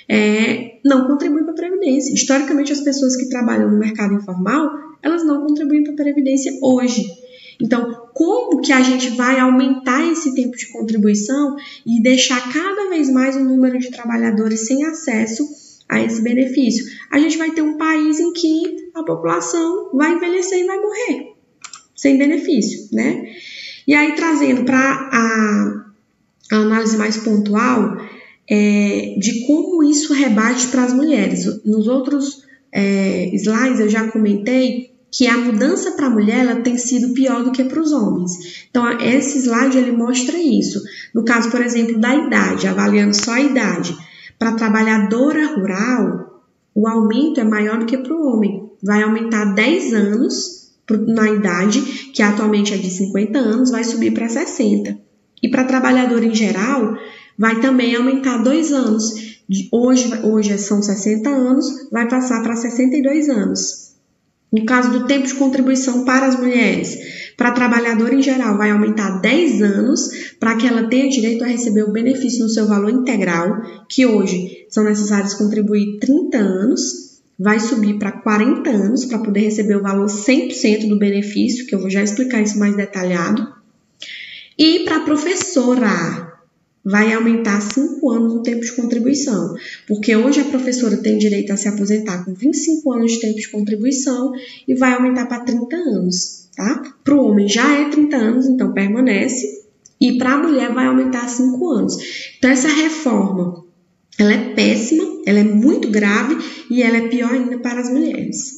é, não contribuem para a Previdência. Historicamente, as pessoas que trabalham no mercado informal, elas não contribuem para a Previdência hoje. Então, como que a gente vai aumentar esse tempo de contribuição e deixar cada vez mais o número de trabalhadores sem acesso a esse benefício? A gente vai ter um país em que a população vai envelhecer e vai morrer sem benefício, né? E aí, trazendo para a, a análise mais pontual é, de como isso rebate para as mulheres. Nos outros é, slides eu já comentei que a mudança para a mulher ela tem sido pior do que para os homens. Então, esse slide ele mostra isso. No caso, por exemplo, da idade, avaliando só a idade. Para a trabalhadora rural, o aumento é maior do que para o homem. Vai aumentar dez anos na idade, que atualmente é de cinquenta anos, vai subir para sessenta. E para a trabalhadora em geral, vai também aumentar dois anos. de hoje, hoje são sessenta anos, vai passar para sessenta e dois anos. No caso do tempo de contribuição para as mulheres, para a trabalhadora em geral, vai aumentar dez anos para que ela tenha direito a receber o benefício no seu valor integral, que hoje são necessários contribuir trinta anos, vai subir para quarenta anos para poder receber o valor cem por cento do benefício, que eu vou já explicar isso mais detalhado. E para a professora, vai aumentar cinco anos o tempo de contribuição, porque hoje a professora tem direito a se aposentar com vinte e cinco anos de tempo de contribuição e vai aumentar para trinta anos, tá? Para o homem já é trinta anos, então permanece, e para a mulher vai aumentar cinco anos. Então essa reforma, ela é péssima, ela é muito grave e ela é pior ainda para as mulheres.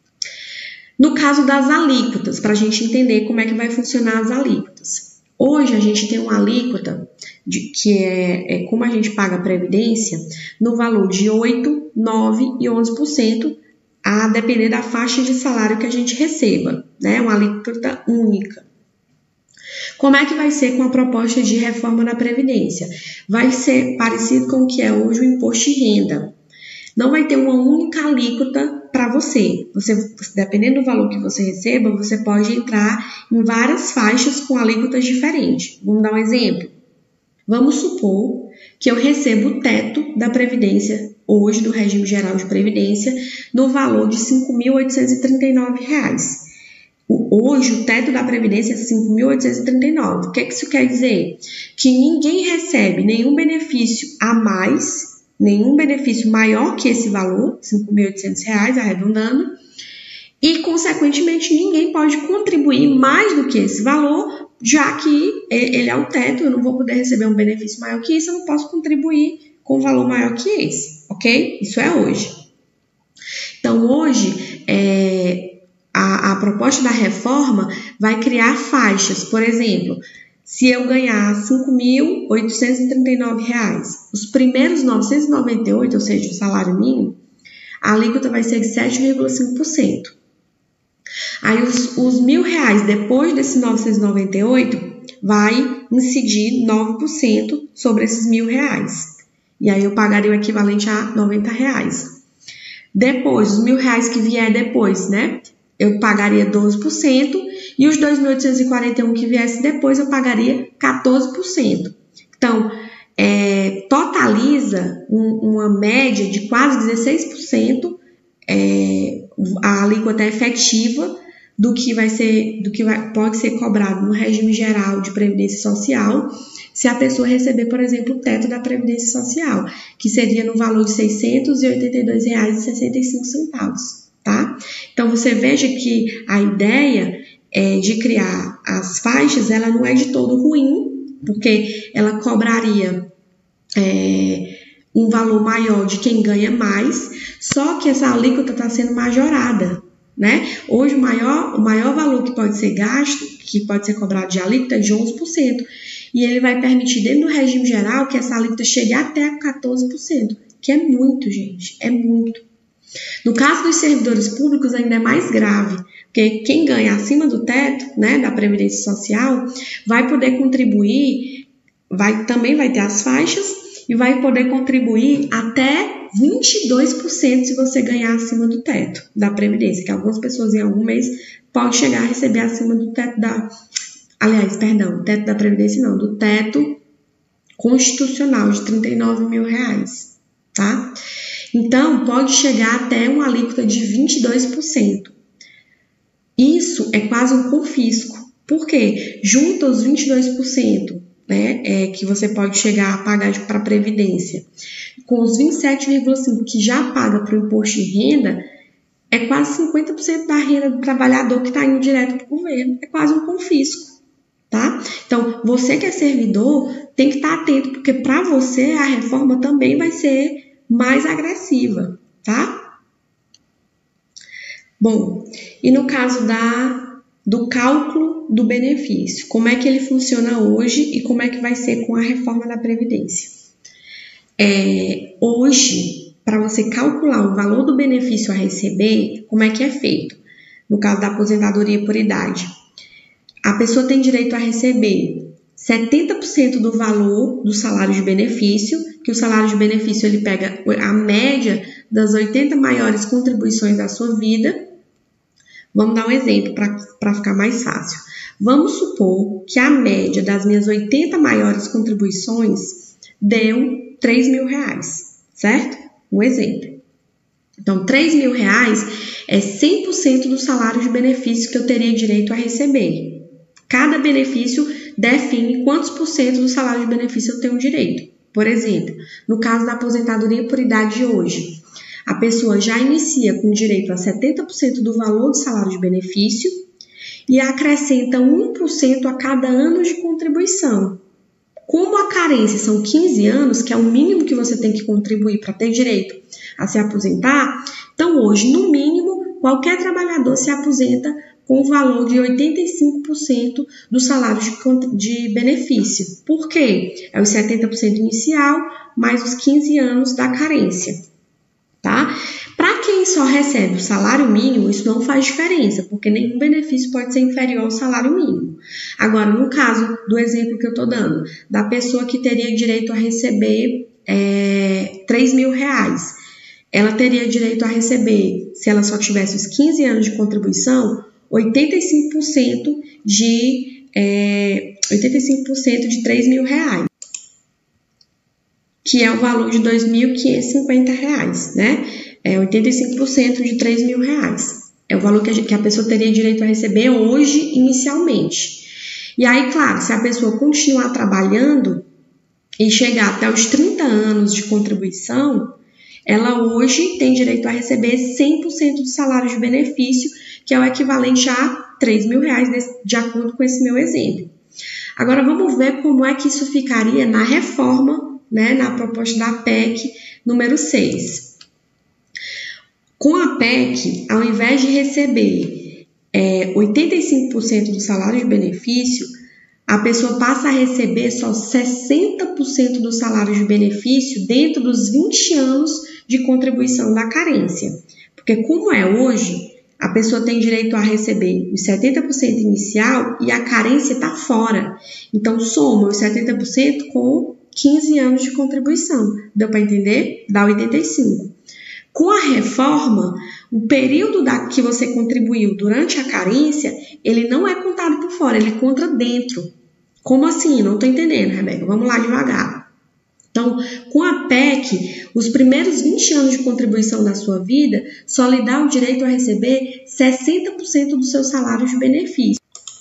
No caso das alíquotas, para a gente entender como é que vai funcionar as alíquotas. Hoje a gente tem uma alíquota de, que é, é como a gente paga a previdência no valor de oito por cento, nove por cento e onze por cento, a depender da faixa de salário que a gente receba, né? Uma alíquota única. Como é que vai ser com a proposta de reforma na previdência? Vai ser parecido com o que é hoje o imposto de renda. Não vai ter uma única alíquota para você. Você, dependendo do valor que você receba, você pode entrar em várias faixas com alíquotas diferentes. Vamos dar um exemplo. Vamos supor que eu recebo o teto da Previdência, hoje do regime geral de Previdência, no valor de cinco mil oitocentos e trinta e nove reais. Hoje o teto da Previdência é cinco mil oitocentos e trinta e nove reais. O que, é que isso quer dizer? Que ninguém recebe nenhum benefício a mais, nenhum benefício maior que esse valor, cinco mil e oitocentos reais, arredondando, e, consequentemente, ninguém pode contribuir mais do que esse valor, já que ele é o teto, eu não vou poder receber um benefício maior que isso, eu não posso contribuir com um valor maior que esse, ok? Isso é hoje. Então, hoje, é, a, a proposta da reforma vai criar faixas, por exemplo, se eu ganhar cinco mil oitocentos e trinta e nove reais, os primeiros novecentos e noventa e oito, ou seja, o salário mínimo, a alíquota vai ser de sete vírgula cinco por cento. Aí os, os mil reais depois desses novecentos e noventa e oito vai incidir nove por cento sobre esses mil reais. E aí eu pagaria o equivalente a noventa reais. Depois, os mil reais que vier depois, né? Eu pagaria doze por cento. E os dois mil oitocentos e quarenta e um que viesse depois, eu pagaria quatorze por cento. Então, é, totaliza um, uma média de quase dezesseis por cento é, a alíquota efetiva do que vai ser, do que vai, pode ser cobrado no regime geral de previdência social, se a pessoa receber, por exemplo, o teto da previdência social, que seria no valor de seiscentos e oitenta e dois reais e sessenta e cinco centavos, tá? Então, você veja que a ideia é, de criar as faixas, ela não é de todo ruim, porque ela cobraria é, um valor maior de quem ganha mais, só que essa alíquota está sendo majorada, né? Hoje, o maior, o maior valor que pode ser gasto, que pode ser cobrado de alíquota, é de onze por cento. E ele vai permitir, dentro do regime geral, que essa alíquota chegue até a quatorze por cento, que é muito, gente, é muito. No caso dos servidores públicos, ainda é mais grave, porque quem ganha acima do teto, né, da Previdência Social, vai poder contribuir, vai, também vai ter as faixas, e vai poder contribuir até vinte e dois por cento se você ganhar acima do teto da Previdência, que algumas pessoas em algum mês podem chegar a receber acima do teto da... Aliás, perdão, teto da Previdência não, do teto constitucional de trinta e nove mil reais, tá? Então, pode chegar até uma alíquota de vinte e dois por cento. Isso é quase um confisco. Por quê? Junta os vinte e dois por cento, né, é, que você pode chegar a pagar para a Previdência, com os vinte e sete vírgula cinco por cento que já paga para o imposto de renda, é quase cinquenta por cento da renda do trabalhador que está indo direto para o governo. É quase um confisco, tá? Então, você que é servidor tem que estar atento, porque para você a reforma também vai ser mais agressiva, tá? Bom, e no caso da, do cálculo do benefício, como é que ele funciona hoje e como é que vai ser com a reforma da Previdência? É, hoje, para você calcular o valor do benefício a receber, como é que é feito? No caso da aposentadoria por idade, a pessoa tem direito a receber setenta por cento do valor do salário de benefício, que o salário de benefício ele pega a média das oitenta maiores contribuições da sua vida. Vamos dar um exemplo para ficar mais fácil. Vamos supor que a média das minhas oitenta maiores contribuições deu três mil reais, certo? Um exemplo. Então, três mil reais é cem por cento do salário de benefício que eu teria direito a receber. Cada benefício define quantos por cento do salário de benefício eu tenho direito. Por exemplo, no caso da aposentadoria por idade de hoje, a pessoa já inicia com direito a setenta por cento do valor do salário de benefício e acrescenta um por cento a cada ano de contribuição. Como a carência são quinze anos, que é o mínimo que você tem que contribuir para ter direito a se aposentar, então hoje, no mínimo, qualquer trabalhador se aposenta com o valor de oitenta e cinco por cento do salário de, de benefício. Por quê? É os setenta por cento inicial mais os quinze anos da carência, tá? Para quem só recebe o salário mínimo, isso não faz diferença, porque nenhum benefício pode ser inferior ao salário mínimo. Agora, no caso do exemplo que eu estou dando, da pessoa que teria direito a receber é, três mil reais, ela teria direito a receber, se ela só tivesse os quinze anos de contribuição, oitenta e cinco por cento de, é, oitenta e cinco por cento de três mil reais, que é o valor de dois mil quinhentos e cinquenta reais, né? É oitenta e cinco por cento de três mil reais. É o valor que a, gente, que a pessoa teria direito a receber hoje, inicialmente. E aí, claro, se a pessoa continuar trabalhando e chegar até os trinta anos de contribuição, ela hoje tem direito a receber cem por cento do salário de benefício, que é o equivalente a três mil reais, de acordo com esse meu exemplo. Agora, vamos ver como é que isso ficaria na reforma, né, na proposta da P E C número seis. Com a P E C, ao invés de receber é, oitenta e cinco por cento do salário de benefício, a pessoa passa a receber só sessenta por cento do salário de benefício dentro dos vinte anos de contribuição da carência. Porque como é hoje, a pessoa tem direito a receber os setenta por cento inicial e a carência está fora. Então, soma os setenta por cento com quinze anos de contribuição. Deu para entender? Dá oitenta e cinco. Com a reforma, o período da, que você contribuiu durante a carência, ele não é contado por fora, ele conta dentro. Como assim? Não estou entendendo, Rebeca. Vamos lá devagar. Então, com a P E C, os primeiros vinte anos de contribuição da sua vida só lhe dá o direito a receber sessenta por cento do seu salário de benefício.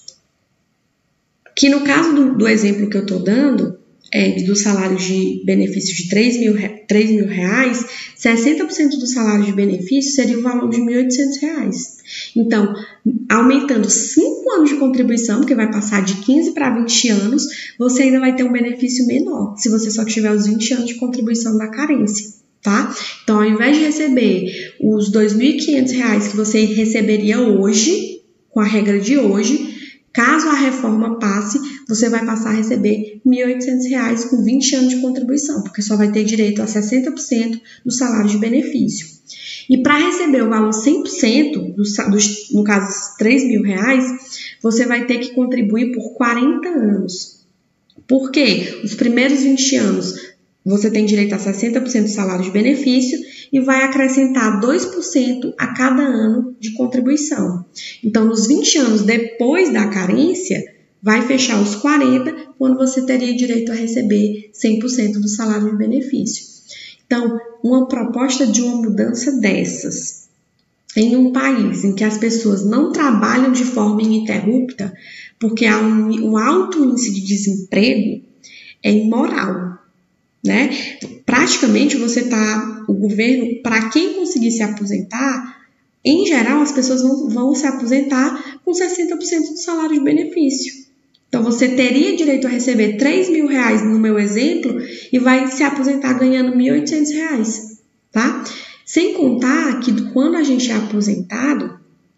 Que no caso do, do exemplo que eu estou dando, é, do salário de benefício de três mil reais, sessenta por cento do salário de benefício seria o valor de mil e oitocentos reais. Então, aumentando cinco anos de contribuição, que vai passar de quinze para vinte anos, você ainda vai ter um benefício menor, se você só tiver os vinte anos de contribuição da carência, tá? Então, ao invés de receber os dois mil e quinhentos reais que você receberia hoje, com a regra de hoje, caso a reforma passe, você vai passar a receber mil e oitocentos reais com vinte anos de contribuição, porque só vai ter direito a sessenta por cento do salário de benefício. E para receber o valor cem por cento, do, dos, no caso, três mil reais, você vai ter que contribuir por quarenta anos. Por quê? Os primeiros vinte anos você tem direito a sessenta por cento do salário de benefício e vai acrescentar dois por cento a cada ano de contribuição. Então, nos vinte anos depois da carência, vai fechar os quarenta, quando você teria direito a receber cem por cento do salário de benefício. Então, uma proposta de uma mudança dessas, em um país em que as pessoas não trabalham de forma ininterrupta, porque há um, um alto índice de desemprego, é imoral, né? Praticamente você está, o governo, para quem conseguir se aposentar, em geral as pessoas vão, vão se aposentar com sessenta por cento do salário de benefício. Então, você teria direito a receber três mil reais no meu exemplo e vai se aposentar ganhando mil e oitocentos reais, tá? Sem contar que quando a gente é aposentado,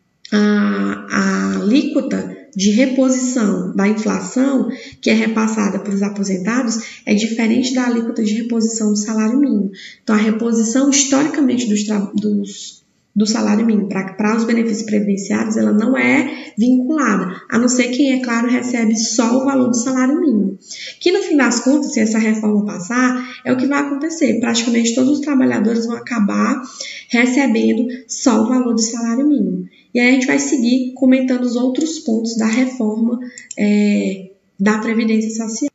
a, a alíquota de reposição da inflação, que é repassada para os aposentados, é diferente da alíquota de reposição do salário mínimo. Então, a reposição, historicamente, dos, dos, do salário mínimo. Para os benefícios previdenciários, ela não é vinculada, a não ser quem, é claro, recebe só o valor do salário mínimo. Que, no fim das contas, se essa reforma passar, é o que vai acontecer. Praticamente todos os trabalhadores vão acabar recebendo só o valor do salário mínimo. E aí a gente vai seguir comentando os outros pontos da reforma é, da Previdência Social.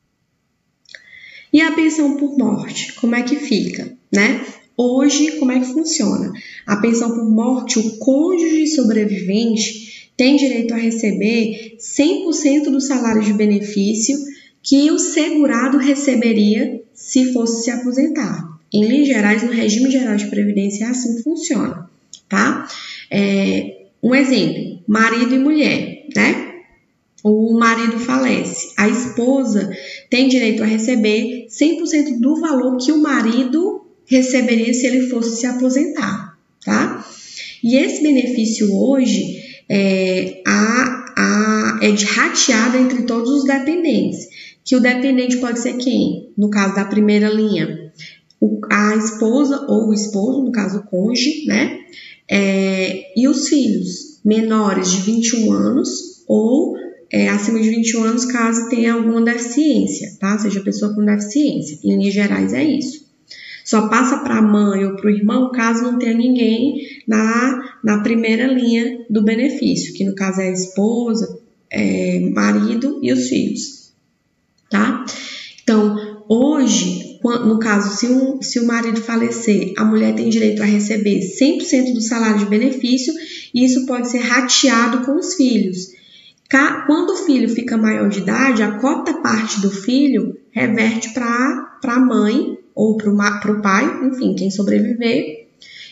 E a pensão por morte, como é que fica, né? Hoje, como é que funciona? A pensão por morte, o cônjuge sobrevivente tem direito a receber cem por cento do salário de benefício que o segurado receberia se fosse se aposentar. Em linhas gerais, no regime geral de previdência, é assim que funciona, tá? É, um exemplo, marido e mulher, né? O marido falece, a esposa tem direito a receber cem por cento do valor que o marido receberia se ele fosse se aposentar, tá? E esse benefício hoje é, a, a, é de rateado entre todos os dependentes, que o dependente pode ser quem? No caso da primeira linha, o, a esposa ou o esposo, no caso o cônjuge, né? É, e os filhos menores de vinte e um anos ou É, acima de vinte e um anos, caso tenha alguma deficiência, tá? Seja pessoa com deficiência. Em linhas gerais, é isso. Só passa para a mãe ou para o irmão, caso não tenha ninguém na, na primeira linha do benefício, que no caso é a esposa, é, marido e os filhos, tá? Então, hoje, no caso, se, um, se o marido falecer, a mulher tem direito a receber cem por cento do salário de benefício e isso pode ser rateado com os filhos. Quando o filho fica maior de idade, a cota parte do filho reverte para a mãe ou para o pai, enfim, quem sobreviver,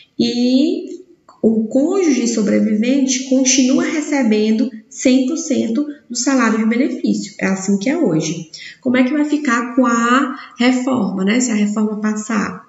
e o cônjuge sobrevivente continua recebendo cem por cento do salário de benefício. É assim que é hoje. Como é que vai ficar com a reforma, né? Se a reforma passar?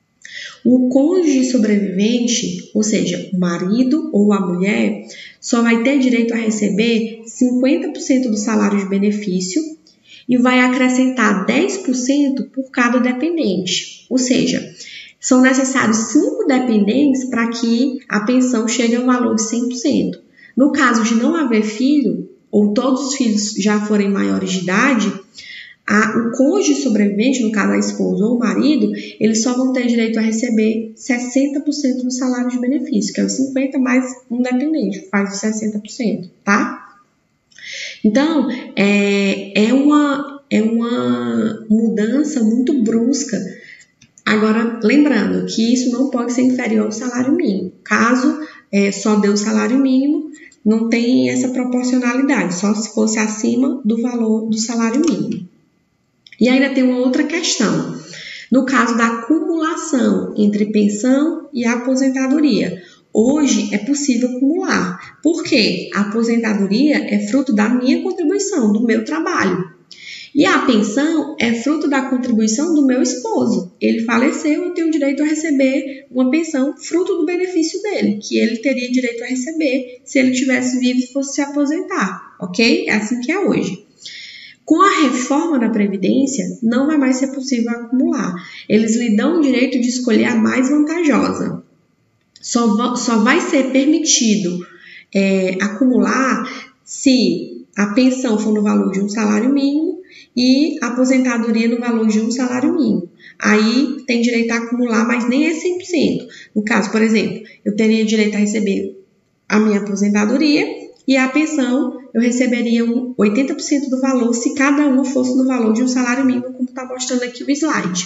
O cônjuge sobrevivente, ou seja, o marido ou a mulher, só vai ter direito a receber cinquenta por cento do salário de benefício e vai acrescentar dez por cento por cada dependente. Ou seja, são necessários cinco dependentes para que a pensão chegue ao valor de cem por cento. No caso de não haver filho, ou todos os filhos já forem maiores de idade, A, o cônjuge sobrevivente, no caso a esposa ou o marido, eles só vão ter direito a receber sessenta por cento do salário de benefício, que é os cinquenta por cento mais um dependente, faz os sessenta por cento, tá? Então, é, é, uma, é uma mudança muito brusca. Agora, lembrando que isso não pode ser inferior ao salário mínimo. Caso é, só dê o salário mínimo, não tem essa proporcionalidade, só se fosse acima do valor do salário mínimo. E ainda tem uma outra questão, no caso da acumulação entre pensão e aposentadoria. Hoje é possível acumular, porque a aposentadoria é fruto da minha contribuição, do meu trabalho. E a pensão é fruto da contribuição do meu esposo. Ele faleceu, eu tenho direito a receber uma pensão fruto do benefício dele, que ele teria direito a receber se ele tivesse vivo e fosse se aposentar, ok? É assim que é hoje. Com a reforma da Previdência, não vai mais ser possível acumular. Eles lhe dão o direito de escolher a mais vantajosa. Só, só vai ser permitido é, acumular se a pensão for no valor de um salário mínimo e a aposentadoria no valor de um salário mínimo. Aí tem direito a acumular, mas nem é cem por cento. No caso, por exemplo, eu teria direito a receber a minha aposentadoria e a pensão eu receberia um oitenta por cento do valor se cada uma fosse no valor de um salário mínimo, como está mostrando aqui o slide.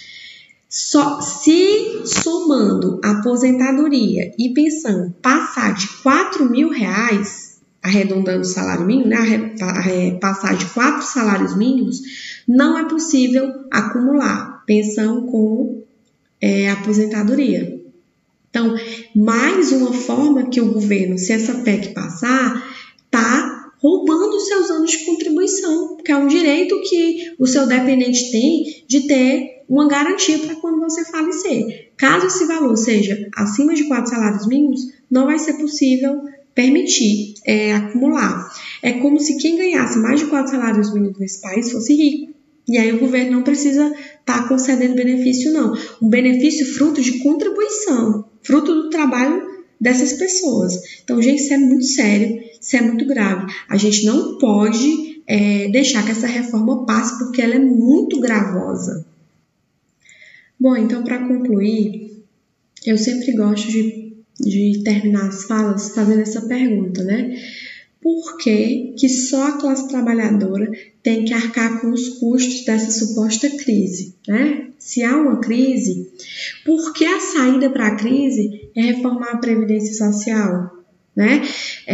Só se somando aposentadoria e pensão passar de quatro mil reais, arredondando o salário mínimo, né, passar de quatro salários mínimos, não é possível acumular pensão com é, aposentadoria. Então, mais uma forma que o governo, se essa P E C passar, está roubando os seus anos de contribuição, porque é um direito que o seu dependente tem de ter uma garantia para quando você falecer. Caso esse valor seja acima de quatro salários mínimos, não vai ser possível permitir é, acumular. É como se quem ganhasse mais de quatro salários mínimos nesse país fosse rico. E aí o governo não precisa estar tá concedendo benefício, não. Um benefício fruto de contribuição, fruto do trabalho dessas pessoas. Então, gente, isso é muito sério, isso é muito grave. A gente não pode é, deixar que essa reforma passe, porque ela é muito gravosa. Bom, então, para concluir, eu sempre gosto de, de terminar as falas fazendo essa pergunta, né? Por que que só a classe trabalhadora tem que arcar com os custos dessa suposta crise, né? Se há uma crise, por que a saída para a crise é reformar a Previdência Social, né?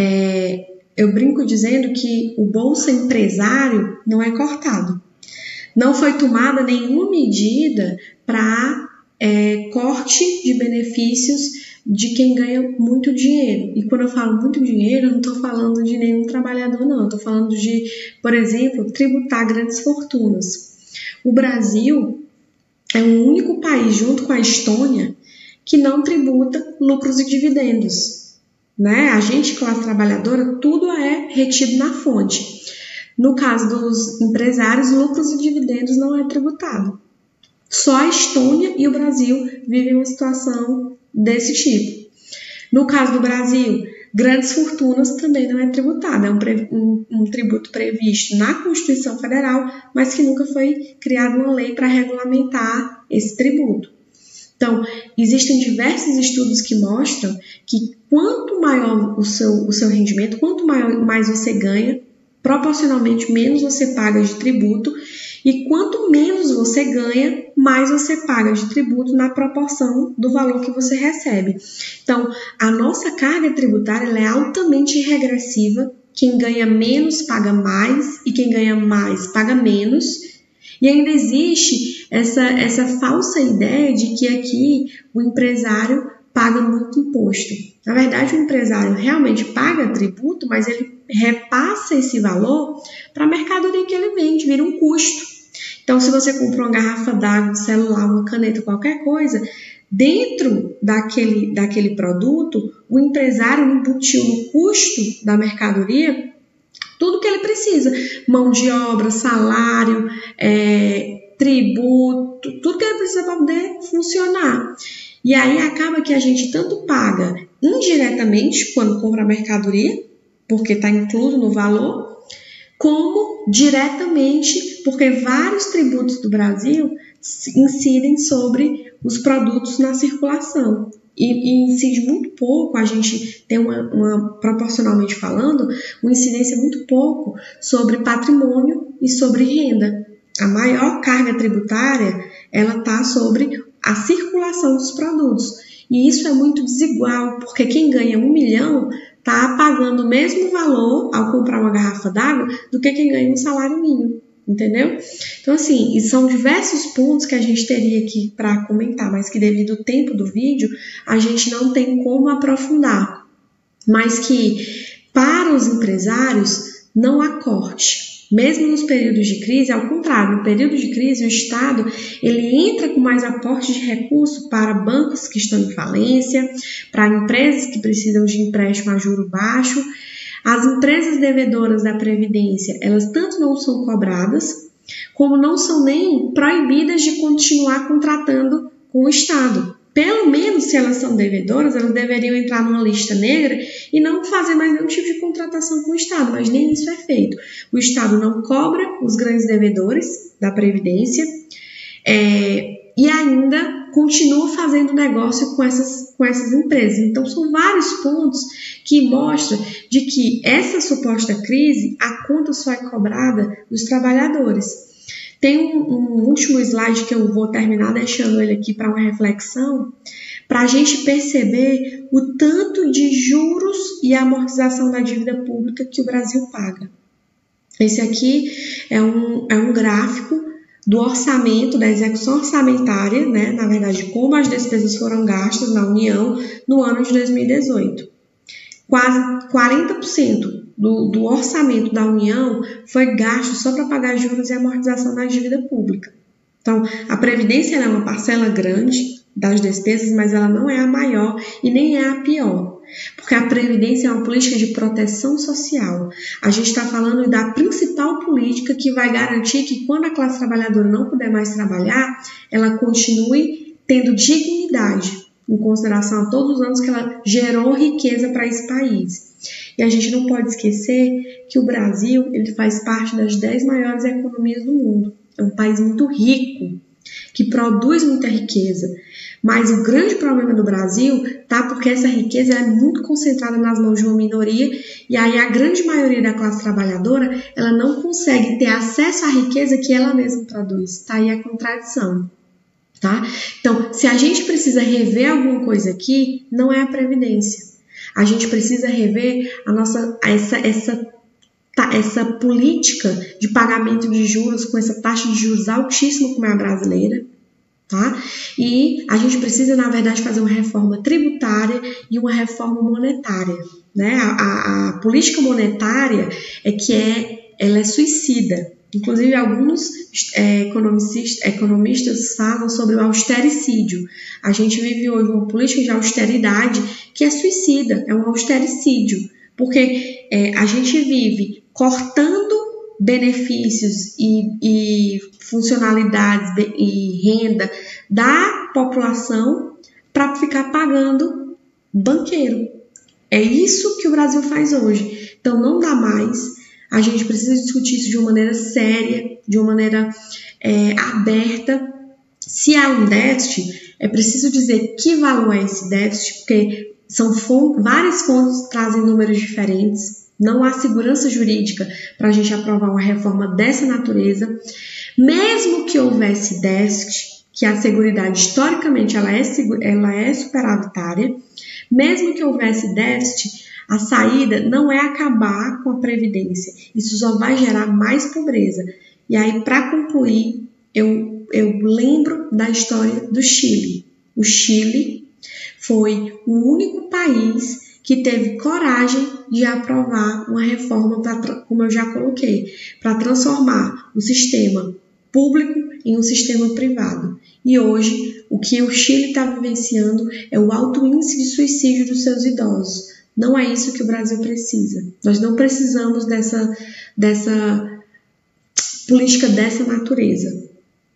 É, eu brinco dizendo que o Bolsa Empresário não é cortado. Não foi tomada nenhuma medida para é, corte de benefícios de quem ganha muito dinheiro. E quando eu falo muito dinheiro, eu não estou falando de nenhum trabalhador, não. Estou falando de, por exemplo, tributar grandes fortunas. O Brasil é o único país, junto com a Estônia, que não tributa lucros e dividendos, né? A gente, classe trabalhadora, tudo é retido na fonte. No caso dos empresários, lucros e dividendos não é tributado. Só a Estônia e o Brasil vivem uma situação desse tipo. No caso do Brasil, grandes fortunas também não é tributado. É um, um, um tributo previsto na Constituição Federal, mas que nunca foi criada uma lei para regulamentar esse tributo. Então, existem diversos estudos que mostram que quanto maior o seu, o seu rendimento, quanto maior, mais você ganha, proporcionalmente menos você paga de tributo, e quanto menos você ganha, mais você paga de tributo na proporção do valor que você recebe. Então, a nossa carga tributária ela é altamente regressiva. Quem ganha menos paga mais e quem ganha mais paga menos. E ainda existe essa, essa falsa ideia de que aqui o empresário paga muito imposto. Na verdade, o empresário realmente paga tributo, mas ele repassa esse valor para a mercadoria que ele vende, vira um custo. Então, se você compra uma garrafa d'água, um celular, uma caneta, qualquer coisa, dentro daquele, daquele produto, o empresário embutiu no custo da mercadoria tudo que ele precisa. Mão de obra, salário, é, tributo, tudo que ele precisa para poder funcionar. E aí acaba que a gente tanto paga indiretamente quando compra a mercadoria, porque está incluído no valor, como diretamente, porque vários tributos do Brasil incidem sobre os produtos na circulação. E, e incide muito pouco, a gente tem uma, uma, proporcionalmente falando, uma incidência muito pouco sobre patrimônio e sobre renda. A maior carga tributária, ela está sobre a circulação dos produtos. E isso é muito desigual, porque quem ganha um milhão está pagando o mesmo valor ao comprar uma garrafa d'água do que quem ganha um salário mínimo, entendeu? Então, assim, e são diversos pontos que a gente teria aqui para comentar, mas que devido ao tempo do vídeo, a gente não tem como aprofundar. Mas que, para os empresários, não há corte. Mesmo nos períodos de crise, ao contrário, no período de crise, o Estado ele entra com mais aporte de recursos para bancos que estão em falência, para empresas que precisam de empréstimo a juro baixo. As empresas devedoras da Previdência, elas tanto não são cobradas, como não são nem proibidas de continuar contratando com o Estado. Pelo menos, se elas são devedoras, elas deveriam entrar numa lista negra e não fazer mais nenhum tipo de contratação com o Estado, mas nem isso é feito. O Estado não cobra os grandes devedores da Previdência é, e ainda continua fazendo negócio com essas, com essas empresas. Então, são vários pontos que mostram de que essa suposta crise, a conta só é cobrada dos trabalhadores. Tem um, um último slide que eu vou terminar deixando ele aqui para uma reflexão, para a gente perceber o tanto de juros e amortização da dívida pública que o Brasil paga. Esse aqui é um, é um gráfico do orçamento, da execução orçamentária, né? Na verdade, como as despesas foram gastas na União no ano de dois mil e dezoito. Quase quarenta por cento do, do orçamento da União foi gasto só para pagar juros e amortização da dívida pública. Então, a Previdência é uma parcela grande das despesas, mas ela não é a maior e nem é a pior. Porque a Previdência é uma política de proteção social. A gente está falando da principal política que vai garantir que quando a classe trabalhadora não puder mais trabalhar, ela continue tendo dignidade. em consideração a todos os anos que ela gerou riqueza para esse país. E a gente não pode esquecer que o Brasil ele faz parte das dez maiores economias do mundo. É um país muito rico, que produz muita riqueza. Mas o grande problema do Brasil tá porque essa riqueza é muito concentrada nas mãos de uma minoria e aí a grande maioria da classe trabalhadora ela não consegue ter acesso à riqueza que ela mesma produz. Tá aí a contradição. Tá? Então, se a gente precisa rever alguma coisa aqui, não é a Previdência. A gente precisa rever a nossa, essa, essa, essa política de pagamento de juros com essa taxa de juros altíssima como é a brasileira. Tá? E a gente precisa, na verdade, fazer uma reforma tributária e uma reforma monetária. Né? A, a, a política monetária é que é, ela é suicida. Inclusive, alguns é, economistas, economistas falam sobre o austericídio. A gente vive hoje uma política de austeridade que é suicida, é um austericídio, porque é, a gente vive cortando benefícios e, e funcionalidades e renda da população para ficar pagando banqueiro. É isso que o Brasil faz hoje. Então, não dá mais. A gente precisa discutir isso de uma maneira séria, de uma maneira é, aberta. Se há um déficit, é preciso dizer que valor é esse déficit, porque são fontes, várias fontes que trazem números diferentes. Não há segurança jurídica para a gente aprovar uma reforma dessa natureza. Mesmo que houvesse déficit, que a Seguridade, historicamente, ela é, ela é superavitária, mesmo que houvesse déficit, a saída não é acabar com a Previdência. Isso só vai gerar mais pobreza. E aí, para concluir, eu, eu lembro da história do Chile. O Chile foi o único país que teve coragem de aprovar uma reforma, pra, como eu já coloquei, para transformar o sistema público em um sistema privado. E hoje, o que o Chile está vivenciando é o alto índice de suicídio dos seus idosos. Não é isso que o Brasil precisa. Nós não precisamos dessa, dessa política dessa natureza.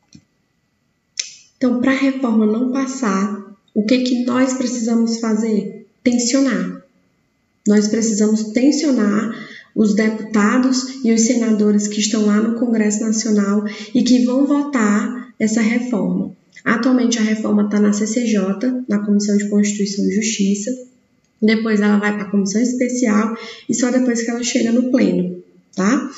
Então, para a reforma não passar, o que, que nós precisamos fazer? Tensionar. Nós precisamos tensionar os deputados e os senadores que estão lá no Congresso Nacional e que vão votar essa reforma. Atualmente, a reforma está na C C J, na Comissão de Constituição e Justiça. Depois ela vai para a comissão especial e só depois que ela chega no pleno, tá?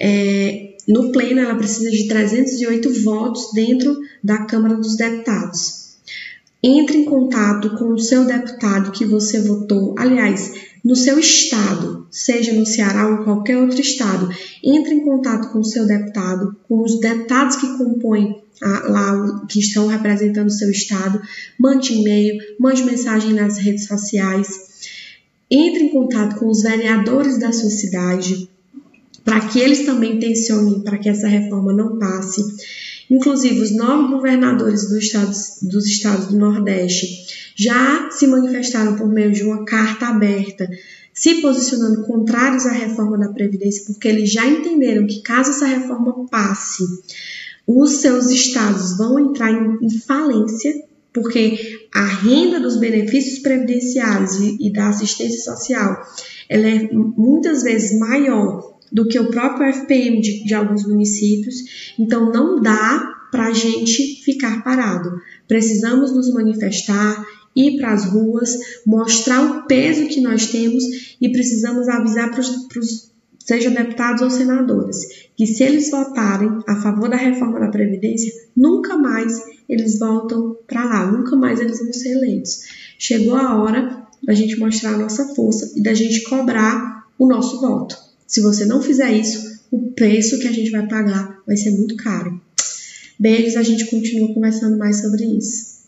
É, no pleno ela precisa de trezentos e oito votos dentro da Câmara dos Deputados. Entre em contato com o seu deputado que você votou, aliás, no seu estado, seja no Ceará ou em qualquer outro estado, entre em contato com o seu deputado, com os deputados que compõem a, lá, que estão representando o seu estado, mande e-mail, mande mensagem nas redes sociais. Entre em contato com os vereadores da sua cidade, para que eles também tensionem para que essa reforma não passe. Inclusive, os nove governadores do estado, dos estados do Nordeste já se manifestaram por meio de uma carta aberta, se posicionando contrários à reforma da Previdência, porque eles já entenderam que caso essa reforma passe, os seus estados vão entrar em, em falência, porque a renda dos benefícios previdenciários e, e da assistência social ela é muitas vezes maior do que o próprio F P M de, de alguns municípios, então não dá para a gente ficar parado. Precisamos nos manifestar, ir para as ruas, mostrar o peso que nós temos e precisamos avisar para os seja deputados ou senadores, que se eles votarem a favor da reforma da Previdência, nunca mais eles voltam para lá, nunca mais eles vão ser eleitos. Chegou a hora da gente mostrar a nossa força e da gente cobrar o nosso voto. Se você não fizer isso, o preço que a gente vai pagar vai ser muito caro. Beijos, a gente continua conversando mais sobre isso.